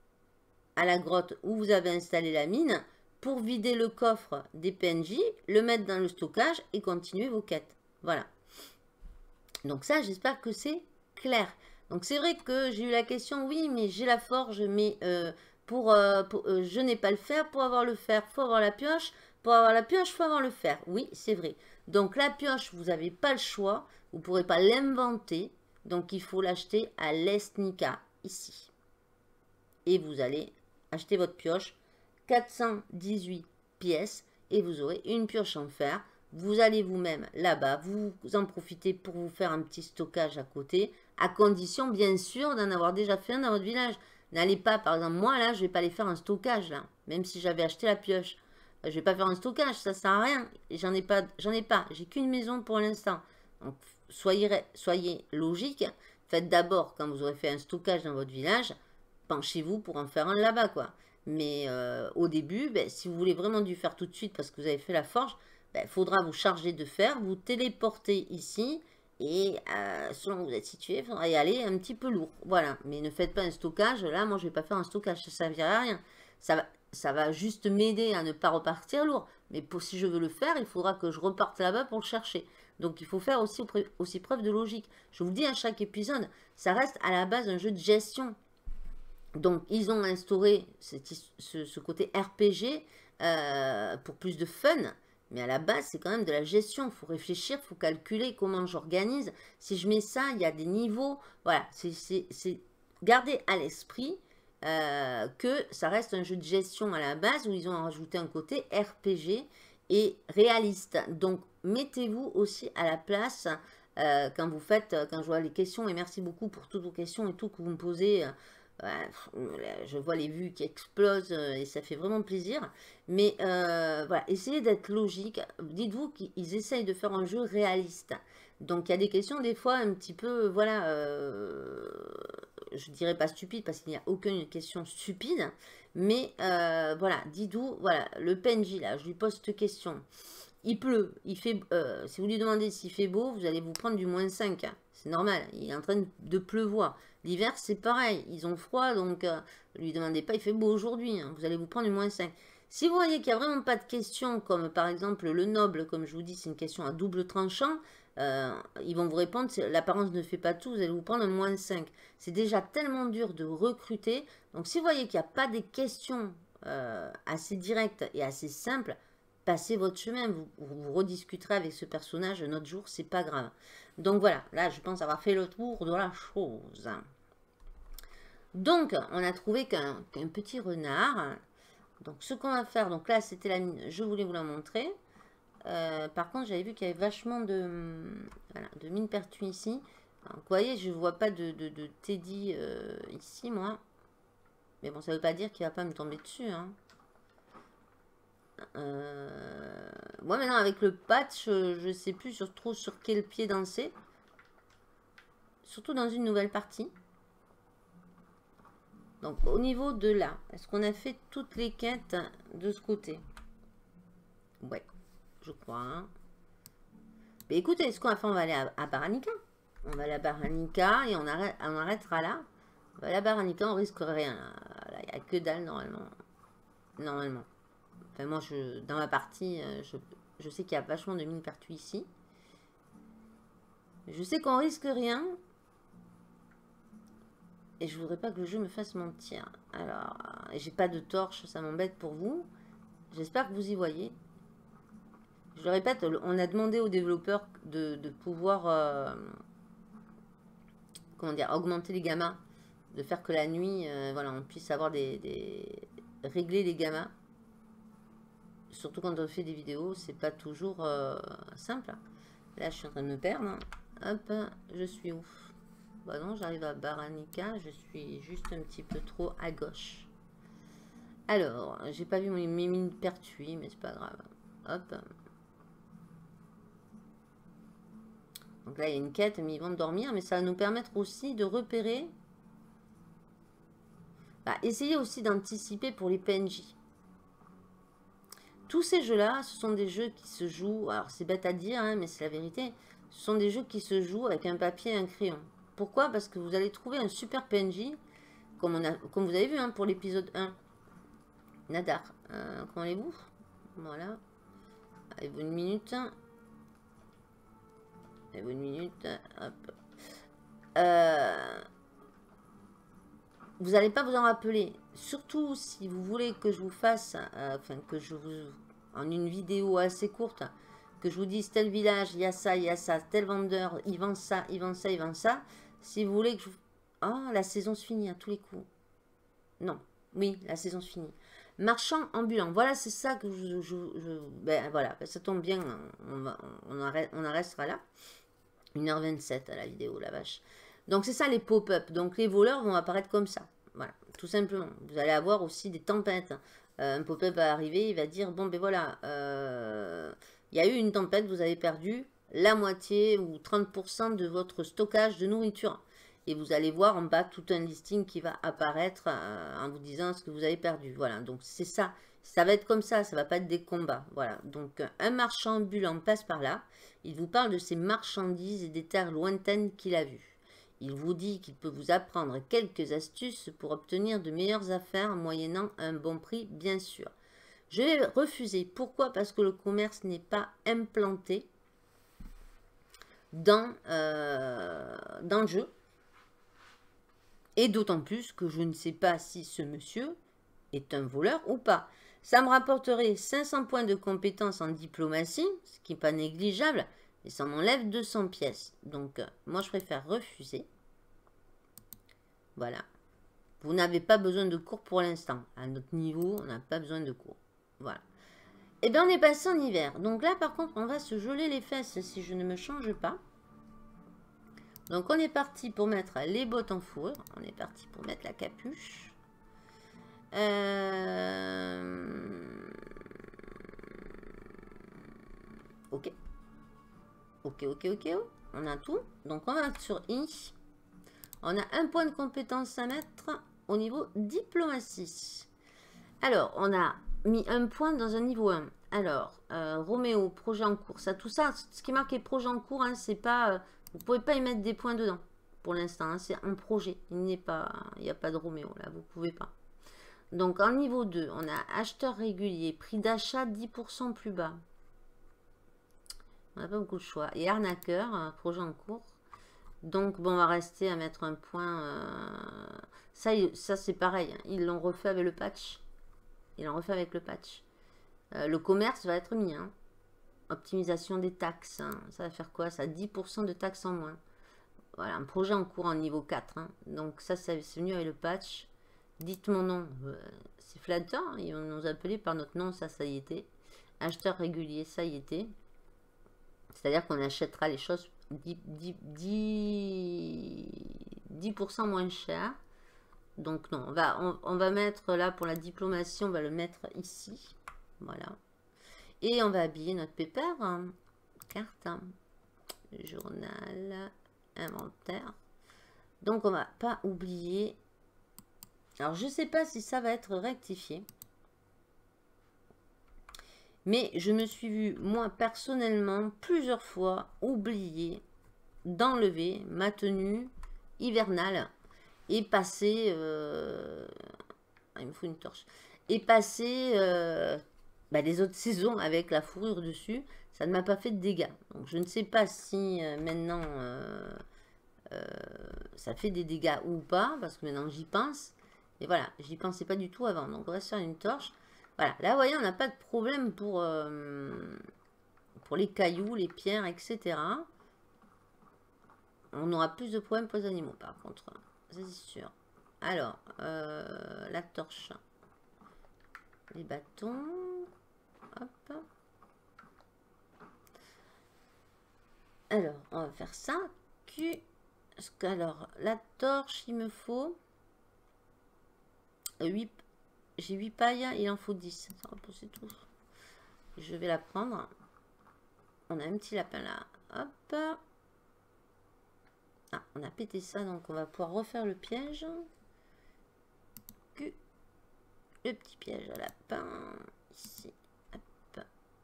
à la grotte où vous avez installé la mine pour vider le coffre des P N J, le mettre dans le stockage et continuer vos quêtes. Voilà. Donc ça, j'espère que c'est clair. Donc, c'est vrai que j'ai eu la question, oui, mais j'ai la forge, mais euh, pour, euh, pour euh, je n'ai pas le fer. Pour avoir le fer, il faut avoir la pioche. Pour avoir la pioche, il faut avoir le fer. Oui, c'est vrai. Donc, la pioche, vous n'avez pas le choix. Vous ne pourrez pas l'inventer, donc il faut l'acheter à l'Esnica, ici. Et vous allez acheter votre pioche, quatre cent dix-huit pièces, et vous aurez une pioche en fer. Vous allez vous-même là-bas, vous en profitez pour vous faire un petit stockage à côté, à condition bien sûr d'en avoir déjà fait un dans votre village. N'allez pas, par exemple, moi là, je ne vais pas aller faire un stockage, là, même si j'avais acheté la pioche. Je ne vais pas faire un stockage, ça ne sert à rien. J'en ai pas, j'en ai pas, j'ai qu'une maison pour l'instant. Donc, soyez, soyez logique. Faites d'abord, quand vous aurez fait un stockage dans votre village, penchez-vous pour en faire un là-bas, quoi. Mais euh, au début, ben, si vous voulez vraiment du fer tout de suite parce que vous avez fait la forge, il ben, faudra vous charger de fer, vous téléporter ici. Et euh, selon où vous êtes situé, il faudra y aller un petit peu lourd. Voilà. Mais ne faites pas un stockage. Là, moi, je ne vais pas faire un stockage. Ça ne servira à rien. Ça va, ça va juste m'aider à ne pas repartir lourd. Mais pour, si je veux le faire, il faudra que je reparte là-bas pour le chercher. Donc, il faut faire aussi, aussi preuve de logique. Je vous dis à chaque épisode, ça reste à la base un jeu de gestion. Donc, ils ont instauré cette, ce, ce côté R P G euh, pour plus de fun. Mais à la base, c'est quand même de la gestion. Il faut réfléchir, il faut calculer comment j'organise. Si je mets ça, il y a des niveaux. Voilà, c'est garder à l'esprit euh, que ça reste un jeu de gestion à la base où ils ont rajouté un côté R P G et réaliste. Donc, mettez-vous aussi à la place euh, quand vous faites, quand je vois les questions. Et merci beaucoup pour toutes vos questions et tout que vous me posez. Je vois les vues qui explosent et ça fait vraiment plaisir. Mais euh, voilà, essayez d'être logique. Dites-vous qu'ils essayent de faire un jeu réaliste. Donc il y a des questions des fois un petit peu, voilà, euh, je dirais pas stupide parce qu'il n'y a aucune question stupide. Mais euh, voilà, dites-vous, voilà, le P N J là, je lui pose cette question. il pleut, il fait, euh, si vous lui demandez s'il fait beau, vous allez vous prendre du moins cinq. Hein. C'est normal, il est en train de pleuvoir. L'hiver, c'est pareil, ils ont froid, donc euh, ne lui demandez pas, il fait beau aujourd'hui, hein. Vous allez vous prendre du moins cinq. Si vous voyez qu'il n'y a vraiment pas de question, comme par exemple le noble, comme je vous dis, c'est une question à double tranchant, euh, ils vont vous répondre, l'apparence ne fait pas tout, vous allez vous prendre un moins cinq. C'est déjà tellement dur de recruter, donc si vous voyez qu'il n'y a pas des questions euh, assez directes et assez simples, passez votre chemin, vous, vous rediscuterez avec ce personnage un autre jour, c'est pas grave. Donc voilà, là je pense avoir fait le tour de la chose. Donc on a trouvé qu'un qu'un petit renard. Donc ce qu'on va faire, donc là c'était la mine, je voulais vous la montrer. Euh, par contre j'avais vu qu'il y avait vachement de, voilà, de mine pertuis ici. Donc, vous voyez, je ne vois pas de, de, de Teddy euh, ici moi. Mais bon, ça ne veut pas dire qu'il ne va pas me tomber dessus. Hein. Euh, moi maintenant avec le patch, je ne sais plus sur, trop sur quel pied danser. Surtout dans une nouvelle partie. Donc au niveau de là, est-ce qu'on a fait toutes les quêtes de ce côté? Ouais, je crois. Hein. Mais écoutez, ce qu'on va faire, on va aller à, à Baranica. On va aller à Baranica et on, arrête, on arrêtera là. On va aller à Baranica, on risque rien. Là, il n'y a que dalle normalement. Normalement. Enfin moi, je, dans ma partie, je, je sais qu'il y a vachement de mines pertuis ici. Je sais qu'on risque rien. Et je voudrais pas que le jeu me fasse mentir. Alors, j'ai pas de torche, ça m'embête pour vous. J'espère que vous y voyez. Je le répète, on a demandé aux développeurs de, de pouvoir euh, comment dire, augmenter les gammas. De faire que la nuit, euh, voilà, on puisse avoir des, des... régler les gammas. Surtout quand on fait des vidéos, c'est pas toujours euh, simple. Là, je suis en train de me perdre. Hop, je suis où? Bah non, j'arrive à Baranica, je suis juste un petit peu trop à gauche. Alors, j'ai pas vu mes mines pertuis, mais c'est pas grave. Hop. Donc là, il y a une quête, mais ils vont dormir, mais ça va nous permettre aussi de repérer. Bah, essayez aussi d'anticiper pour les P N J. Tous ces jeux-là, ce sont des jeux qui se jouent, alors c'est bête à dire, hein, mais c'est la vérité, ce sont des jeux qui se jouent avec un papier et un crayon. Pourquoi? Parce que vous allez trouver un super P N J, comme, on a, comme vous avez vu hein, pour l'épisode un. Nadar. Euh, comment allez-vous? Voilà. Avez-vous une minute? Avez-vous une minute? Hop. Euh, vous n'allez pas vous en rappeler. Surtout si vous voulez que je vous fasse, euh, enfin que je vous, en une vidéo assez courte, que je vous dise tel village, il y a ça, il y a ça, tel vendeur, il vend ça, il vend ça, il vend ça. Si vous voulez que je vous... Oh, la saison se finit à tous les coups. Non, oui, la saison se finit. Marchand ambulant, voilà, c'est ça que je... je, je ben voilà, ça tombe bien, on, va, on, arrête, on en restera là. une heure vingt-sept à la vidéo, la vache. Donc c'est ça les pop-up, donc les voleurs vont apparaître comme ça. Voilà, tout simplement. Vous allez avoir aussi des tempêtes. Euh, un pop-up va arriver, il va dire, bon ben voilà, euh, il y a eu une tempête, vous avez perdu la moitié ou trente pour cent de votre stockage de nourriture. Et vous allez voir en bas tout un listing qui va apparaître euh, en vous disant ce que vous avez perdu. Voilà, donc c'est ça. Ça va être comme ça, ça va pas être des combats. Voilà, donc un marchand ambulant passe par là. Il vous parle de ses marchandises et des terres lointaines qu'il a vues. Il vous dit qu'il peut vous apprendre quelques astuces pour obtenir de meilleures affaires moyennant un bon prix, bien sûr. Je vais refuser. Pourquoi? Parce que le commerce n'est pas implanté dans, euh, dans le jeu. Et d'autant plus que je ne sais pas si ce monsieur est un voleur ou pas. Ça me rapporterait cinq cents points de compétence en diplomatie, ce qui n'est pas négligeable, et ça m'enlève deux cents pièces. Donc, moi, je préfère refuser. Voilà. Vous n'avez pas besoin de cours pour l'instant. À notre niveau, on n'a pas besoin de cours. Voilà. Et bien, on est passé en hiver. Donc là, par contre, on va se geler les fesses si je ne me change pas. Donc, on est parti pour mettre les bottes en fourrure. On est parti pour mettre la capuche. Euh... Ok. Ok, ok, ok. On a tout. Donc, on va sur I. On a un point de compétence à mettre au niveau diplomatie. Alors, on a mis un point dans un niveau un. Alors, euh, Roméo, projet en cours. Ça, tout ça, ce qui est marqué projet en cours, hein, c'est pas... Euh, vous pouvez pas y mettre des points dedans, pour l'instant. Hein, c'est un projet. Il n'est pas... Il n'y a pas de Roméo, là. Vous pouvez pas. Donc, en niveau deux, on a acheteur régulier. Prix d'achat dix pour cent plus bas. On n'a pas beaucoup de choix. Et arnaqueur, euh, projet en cours. Donc, bon, on va rester à mettre un point... Euh, ça, ça c'est pareil. Hein, ils l'ont refait avec le patch. Ils l'ont refait avec le patch. Euh, le commerce va être mis. Hein. Optimisation des taxes. Hein. Ça va faire quoi? Ça, dix pour cent de taxes en moins. Voilà, un projet en cours en niveau quatre. Hein. Donc ça, c'est venu avec le patch. Dites mon nom. Euh, c'est flatteur. Hein. Ils vont nous appeler par notre nom. Ça, ça y était. Acheteur régulier, ça y était. C'est-à-dire qu'on achètera les choses dix, dix, dix, dix pour cent moins cher. Donc non, on va, on, on va mettre là pour la diplomatie, on va le mettre ici. Voilà. Et on va habiller notre pépère. Hein. Carte. Hein. Journal. Inventaire. Donc on va pas oublier. Alors je sais pas si ça va être rectifié. Mais je me suis vue, moi personnellement, plusieurs fois oublier d'enlever ma tenue hivernale et passer... Euh... Ah, il me faut une torche. Et passer euh, bah, les autres saisons avec la fourrure dessus. Ça ne m'a pas fait de dégâts. Donc je ne sais pas si euh, maintenant euh, euh, ça fait des dégâts ou pas. Parce que maintenant j'y pense. Et voilà, j'y pensais pas du tout avant. Donc on va se faire une torche. Voilà, là vous voyez, on n'a pas de problème pour, euh, pour les cailloux, les pierres, et cetera. On aura plus de problèmes pour les animaux par contre. C'est sûr. Alors, euh, la torche. Les bâtons. Hop. Alors, on va faire ça. Alors, la torche, il me faut huit. J'ai huit pailles, il en faut dix. Ça va pousser tout. Je vais la prendre. On a un petit lapin là. Hop. Ah, on a pété ça, donc on va pouvoir refaire le piège. Le petit piège à lapin. Ici. Hop.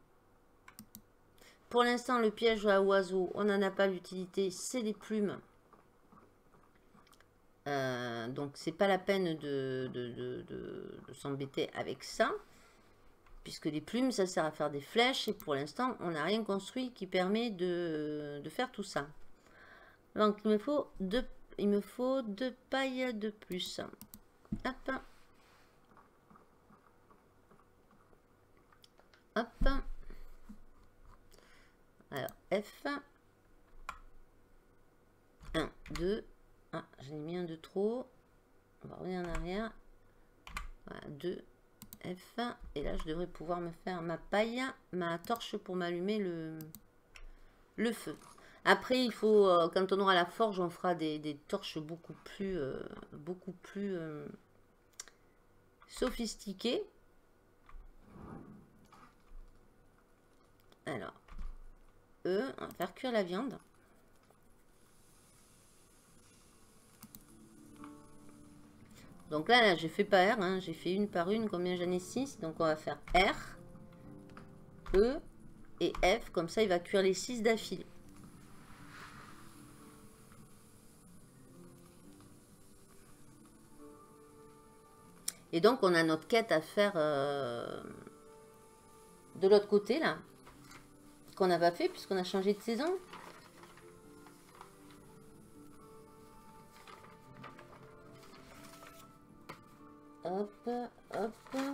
Pour l'instant, le piège à oiseau, on n'en a pas l'utilité. C'est les plumes. Euh, donc, c'est pas la peine de, de, de, de, de s'embêter avec ça. Puisque les plumes, ça sert à faire des flèches. Et pour l'instant, on n'a rien construit qui permet de, de faire tout ça. Donc, il me faut deux, il me faut deux pailles de plus. Hop. Hop. Alors, F. un, deux. Ah, j'en ai mis un de trop. On va revenir en arrière. Voilà, deux. F. Et là, je devrais pouvoir me faire ma paille, ma torche pour m'allumer le, le feu. Après, il faut, euh, quand on aura la forge, on fera des, des torches beaucoup plus, euh, beaucoup plus euh, sophistiquées. Alors, eux, on va faire cuire la viande. Donc là, là j'ai fait pas R, hein, j'ai fait une par une, combien j'en ai six. Donc on va faire R, E et F, comme ça il va cuire les six d'affilée. Et donc on a notre quête à faire euh, de l'autre côté là, qu'on n'a pas fait puisqu'on a changé de saison. Hop, hop.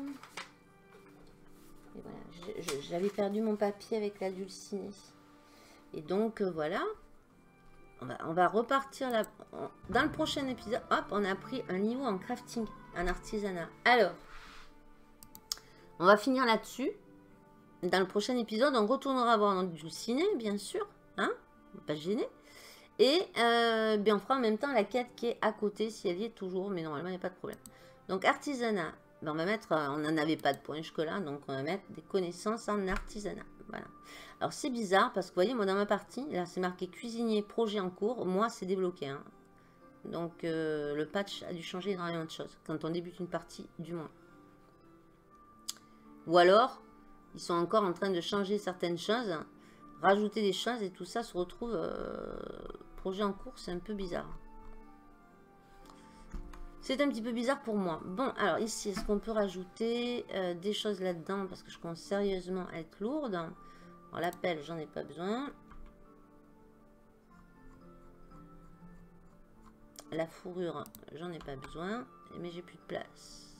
Et voilà, j'avais perdu mon papier avec la dulcinée. Et donc euh, voilà, on va, on va repartir là. Dans le prochain épisode, hop, on a pris un niveau en crafting, en artisanat. Alors, on va finir là-dessus. Dans le prochain épisode, on retournera voir notre dulcinée, bien sûr. Hein, on va pas se gêner. Et euh, bien, on fera en même temps la quête qui est à côté, si elle y est toujours. Mais normalement, il n'y a pas de problème. Donc, artisanat. Ben, on va mettre, on n'en avait pas de points jusque-là. Donc, on va mettre des connaissances en artisanat. Voilà. Alors, c'est bizarre parce que, vous voyez, moi, dans ma partie, là, c'est marqué cuisinier, projet en cours. Moi, c'est débloqué. Hein. Donc, euh, le patch a dû changer énormément de choses. Quand on débute une partie, du moins. Ou alors, Ils sont encore en train de changer certaines choses, rajouter des choses et tout ça se retrouve... Euh, projet en cours, c'est un peu bizarre. C'est un petit peu bizarre pour moi. Bon, alors ici, est-ce qu'on peut rajouter euh, des choses là-dedans? Parce que je commence sérieusement à être lourde. Alors la pelle, j'en ai pas besoin. La fourrure, j'en ai pas besoin. Mais j'ai plus de place.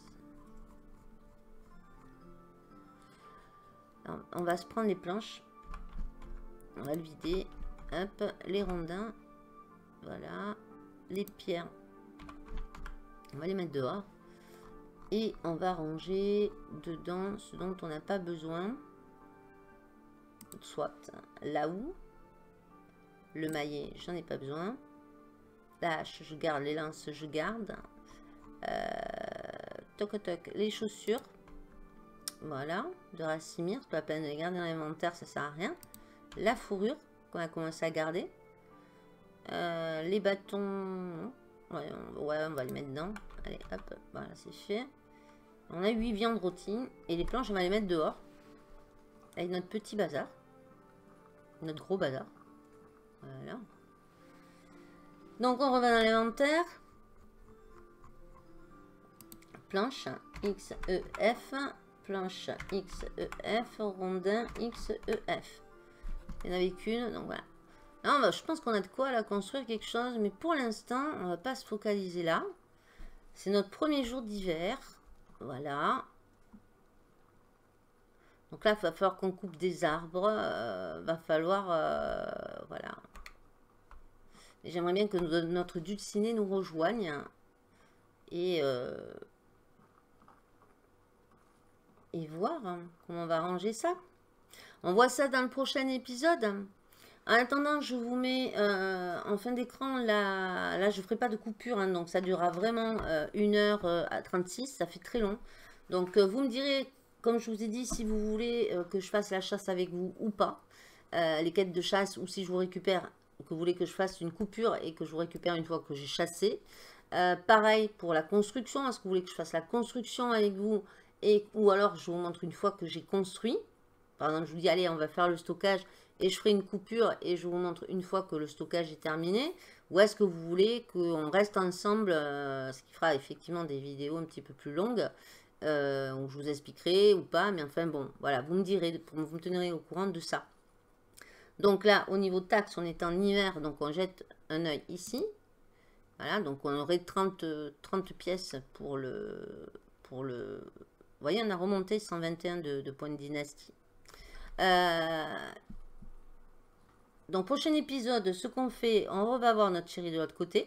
Alors, on va se prendre les planches. On va le vider. Hop, les rondins. Voilà. Les pierres. On va les mettre dehors. Et on va ranger dedans ce dont on n'a pas besoin. Soit là où. Le maillet, j'en ai pas besoin. La hache, je garde. Les lances, je garde. Euh, toc toc. Les chaussures. Voilà. De Racimir. C'est pas la peine de les garder dans l'inventaire, ça sert à rien. La fourrure qu'on a commencé à garder. Euh, les bâtons. Ouais on, ouais, on va les mettre dedans. Allez, hop. Voilà, c'est fait. On a huit viandes rôties. Et les planches, on va les mettre dehors. Avec notre petit bazar. Notre gros bazar. Voilà. Donc, on revient dans l'inventaire. Planche X E F. Planche X E F. Rondin X E F. Il n'y en avait qu'une. Donc, voilà. Là, bah, je pense qu'on a de quoi là, construire quelque chose. Mais pour l'instant, on ne va pas se focaliser là. C'est notre premier jour d'hiver. Voilà. Donc là, il va falloir qu'on coupe des arbres. Euh, va falloir... Euh, voilà. J'aimerais bien que nous, notre dulciné nous rejoigne. Et... Euh, et voir hein, comment on va ranger ça. On voit ça dans le prochain épisode. En attendant, je vous mets euh, en fin d'écran, là, là je ne ferai pas de coupure, hein, donc ça durera vraiment euh, une heure à trente-six, ça fait très long. Donc euh, vous me direz, comme je vous ai dit, si vous voulez euh, que je fasse la chasse avec vous ou pas, euh, les quêtes de chasse, ou si je vous récupère, que vous voulez que je fasse une coupure et que je vous récupère une fois que j'ai chassé. Euh, pareil pour la construction, est-ce que vous voulez que je fasse la construction avec vous et, ou alors je vous montre une fois que j'ai construit. Par exemple, je vous dis, allez, on va faire le stockage et je ferai une coupure et je vous montre une fois que le stockage est terminé. Ou est-ce que vous voulez qu'on reste ensemble, euh, ce qui fera effectivement des vidéos un petit peu plus longues, euh, où je vous expliquerai ou pas. Mais enfin, bon, voilà, vous me direz, vous me tenirez au courant de ça. Donc là, au niveau taxe, on est en hiver, donc on jette un œil ici. Voilà, donc on aurait trente, trente pièces pour le... Pour le... Vous voyez, on a remonté cent vingt et un de, de points de dynastie. Euh, donc, prochain épisode, ce qu'on fait, on va voir notre chérie de l'autre côté.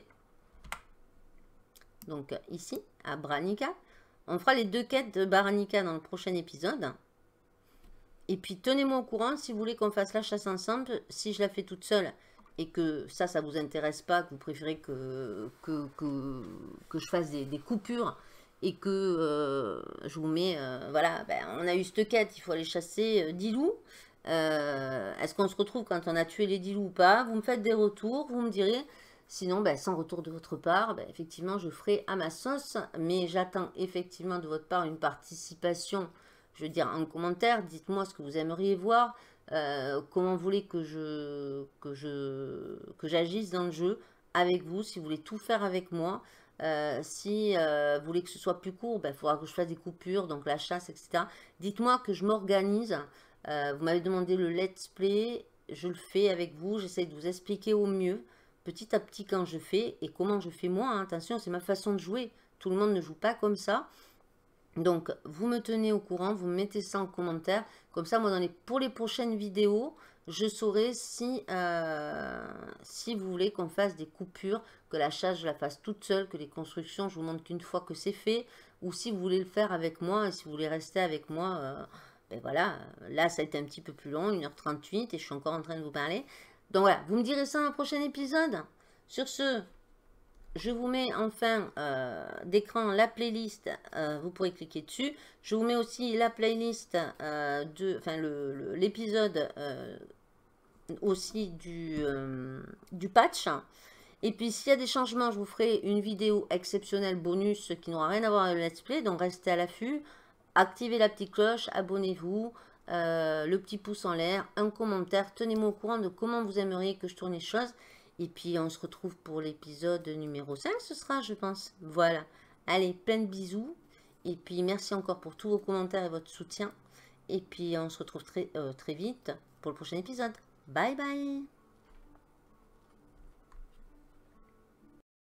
Donc, ici, à Branica. On fera les deux quêtes de Branica dans le prochain épisode. Et puis, tenez-moi au courant si vous voulez qu'on fasse la chasse ensemble. Si je la fais toute seule et que ça, ça vous intéresse pas, que vous préférez que, que, que, que je fasse des, des coupures et que euh, je vous mets, euh, voilà, ben, on a eu cette quête, il faut aller chasser euh, dix loups. Euh, Est-ce qu'on se retrouve quand on a tué les dix loups ou pas? Vous me faites des retours, vous me direz. Sinon, ben, sans retour de votre part, ben, effectivement, je ferai à ma sauce. Mais j'attends effectivement de votre part une participation, je veux dire, en commentaire. Dites-moi ce que vous aimeriez voir, euh, comment vous voulez que je que je que j'agisse dans le jeu avec vous, si vous voulez tout faire avec moi. Euh, si euh, vous voulez que ce soit plus court, il ben, faudra que je fasse des coupures, donc la chasse, et cetera. Dites-moi que je m'organise. Euh, vous m'avez demandé le let's play, je le fais avec vous. J'essaie de vous expliquer au mieux, petit à petit, quand je fais et comment je fais moi. Hein. Attention, c'est ma façon de jouer. Tout le monde ne joue pas comme ça. Donc, vous me tenez au courant, vous me mettez ça en commentaire. Comme ça, moi, dans les, pour les prochaines vidéos, je saurai si, euh, si vous voulez qu'on fasse des coupures, que la chasse, je la fasse toute seule, que les constructions, je vous montre qu'une fois que c'est fait, ou si vous voulez le faire avec moi, et si vous voulez rester avec moi, euh, ben voilà, là, ça a été un petit peu plus long, une heure trente-huit, et je suis encore en train de vous parler. Donc voilà, vous me direz ça dans le prochain épisode. Sur ce, je vous mets en fin euh, d'écran la playlist, euh, vous pourrez cliquer dessus. Je vous mets aussi la playlist euh, de, enfin l'épisode euh, aussi du, euh, du patch. Et puis s'il y a des changements, je vous ferai une vidéo exceptionnelle bonus qui n'aura rien à voir avec le let's play. Donc restez à l'affût, activez la petite cloche, abonnez-vous. euh, le petit pouce en l'air, un commentaire. Tenez-moi au courant de comment vous aimeriez que je tourne les choses. Et puis, on se retrouve pour l'épisode numéro cinq, ce sera, je pense. Voilà. Allez, plein de bisous. Et puis, merci encore pour tous vos commentaires et votre soutien. Et puis, on se retrouve très, euh, très vite pour le prochain épisode. Bye bye.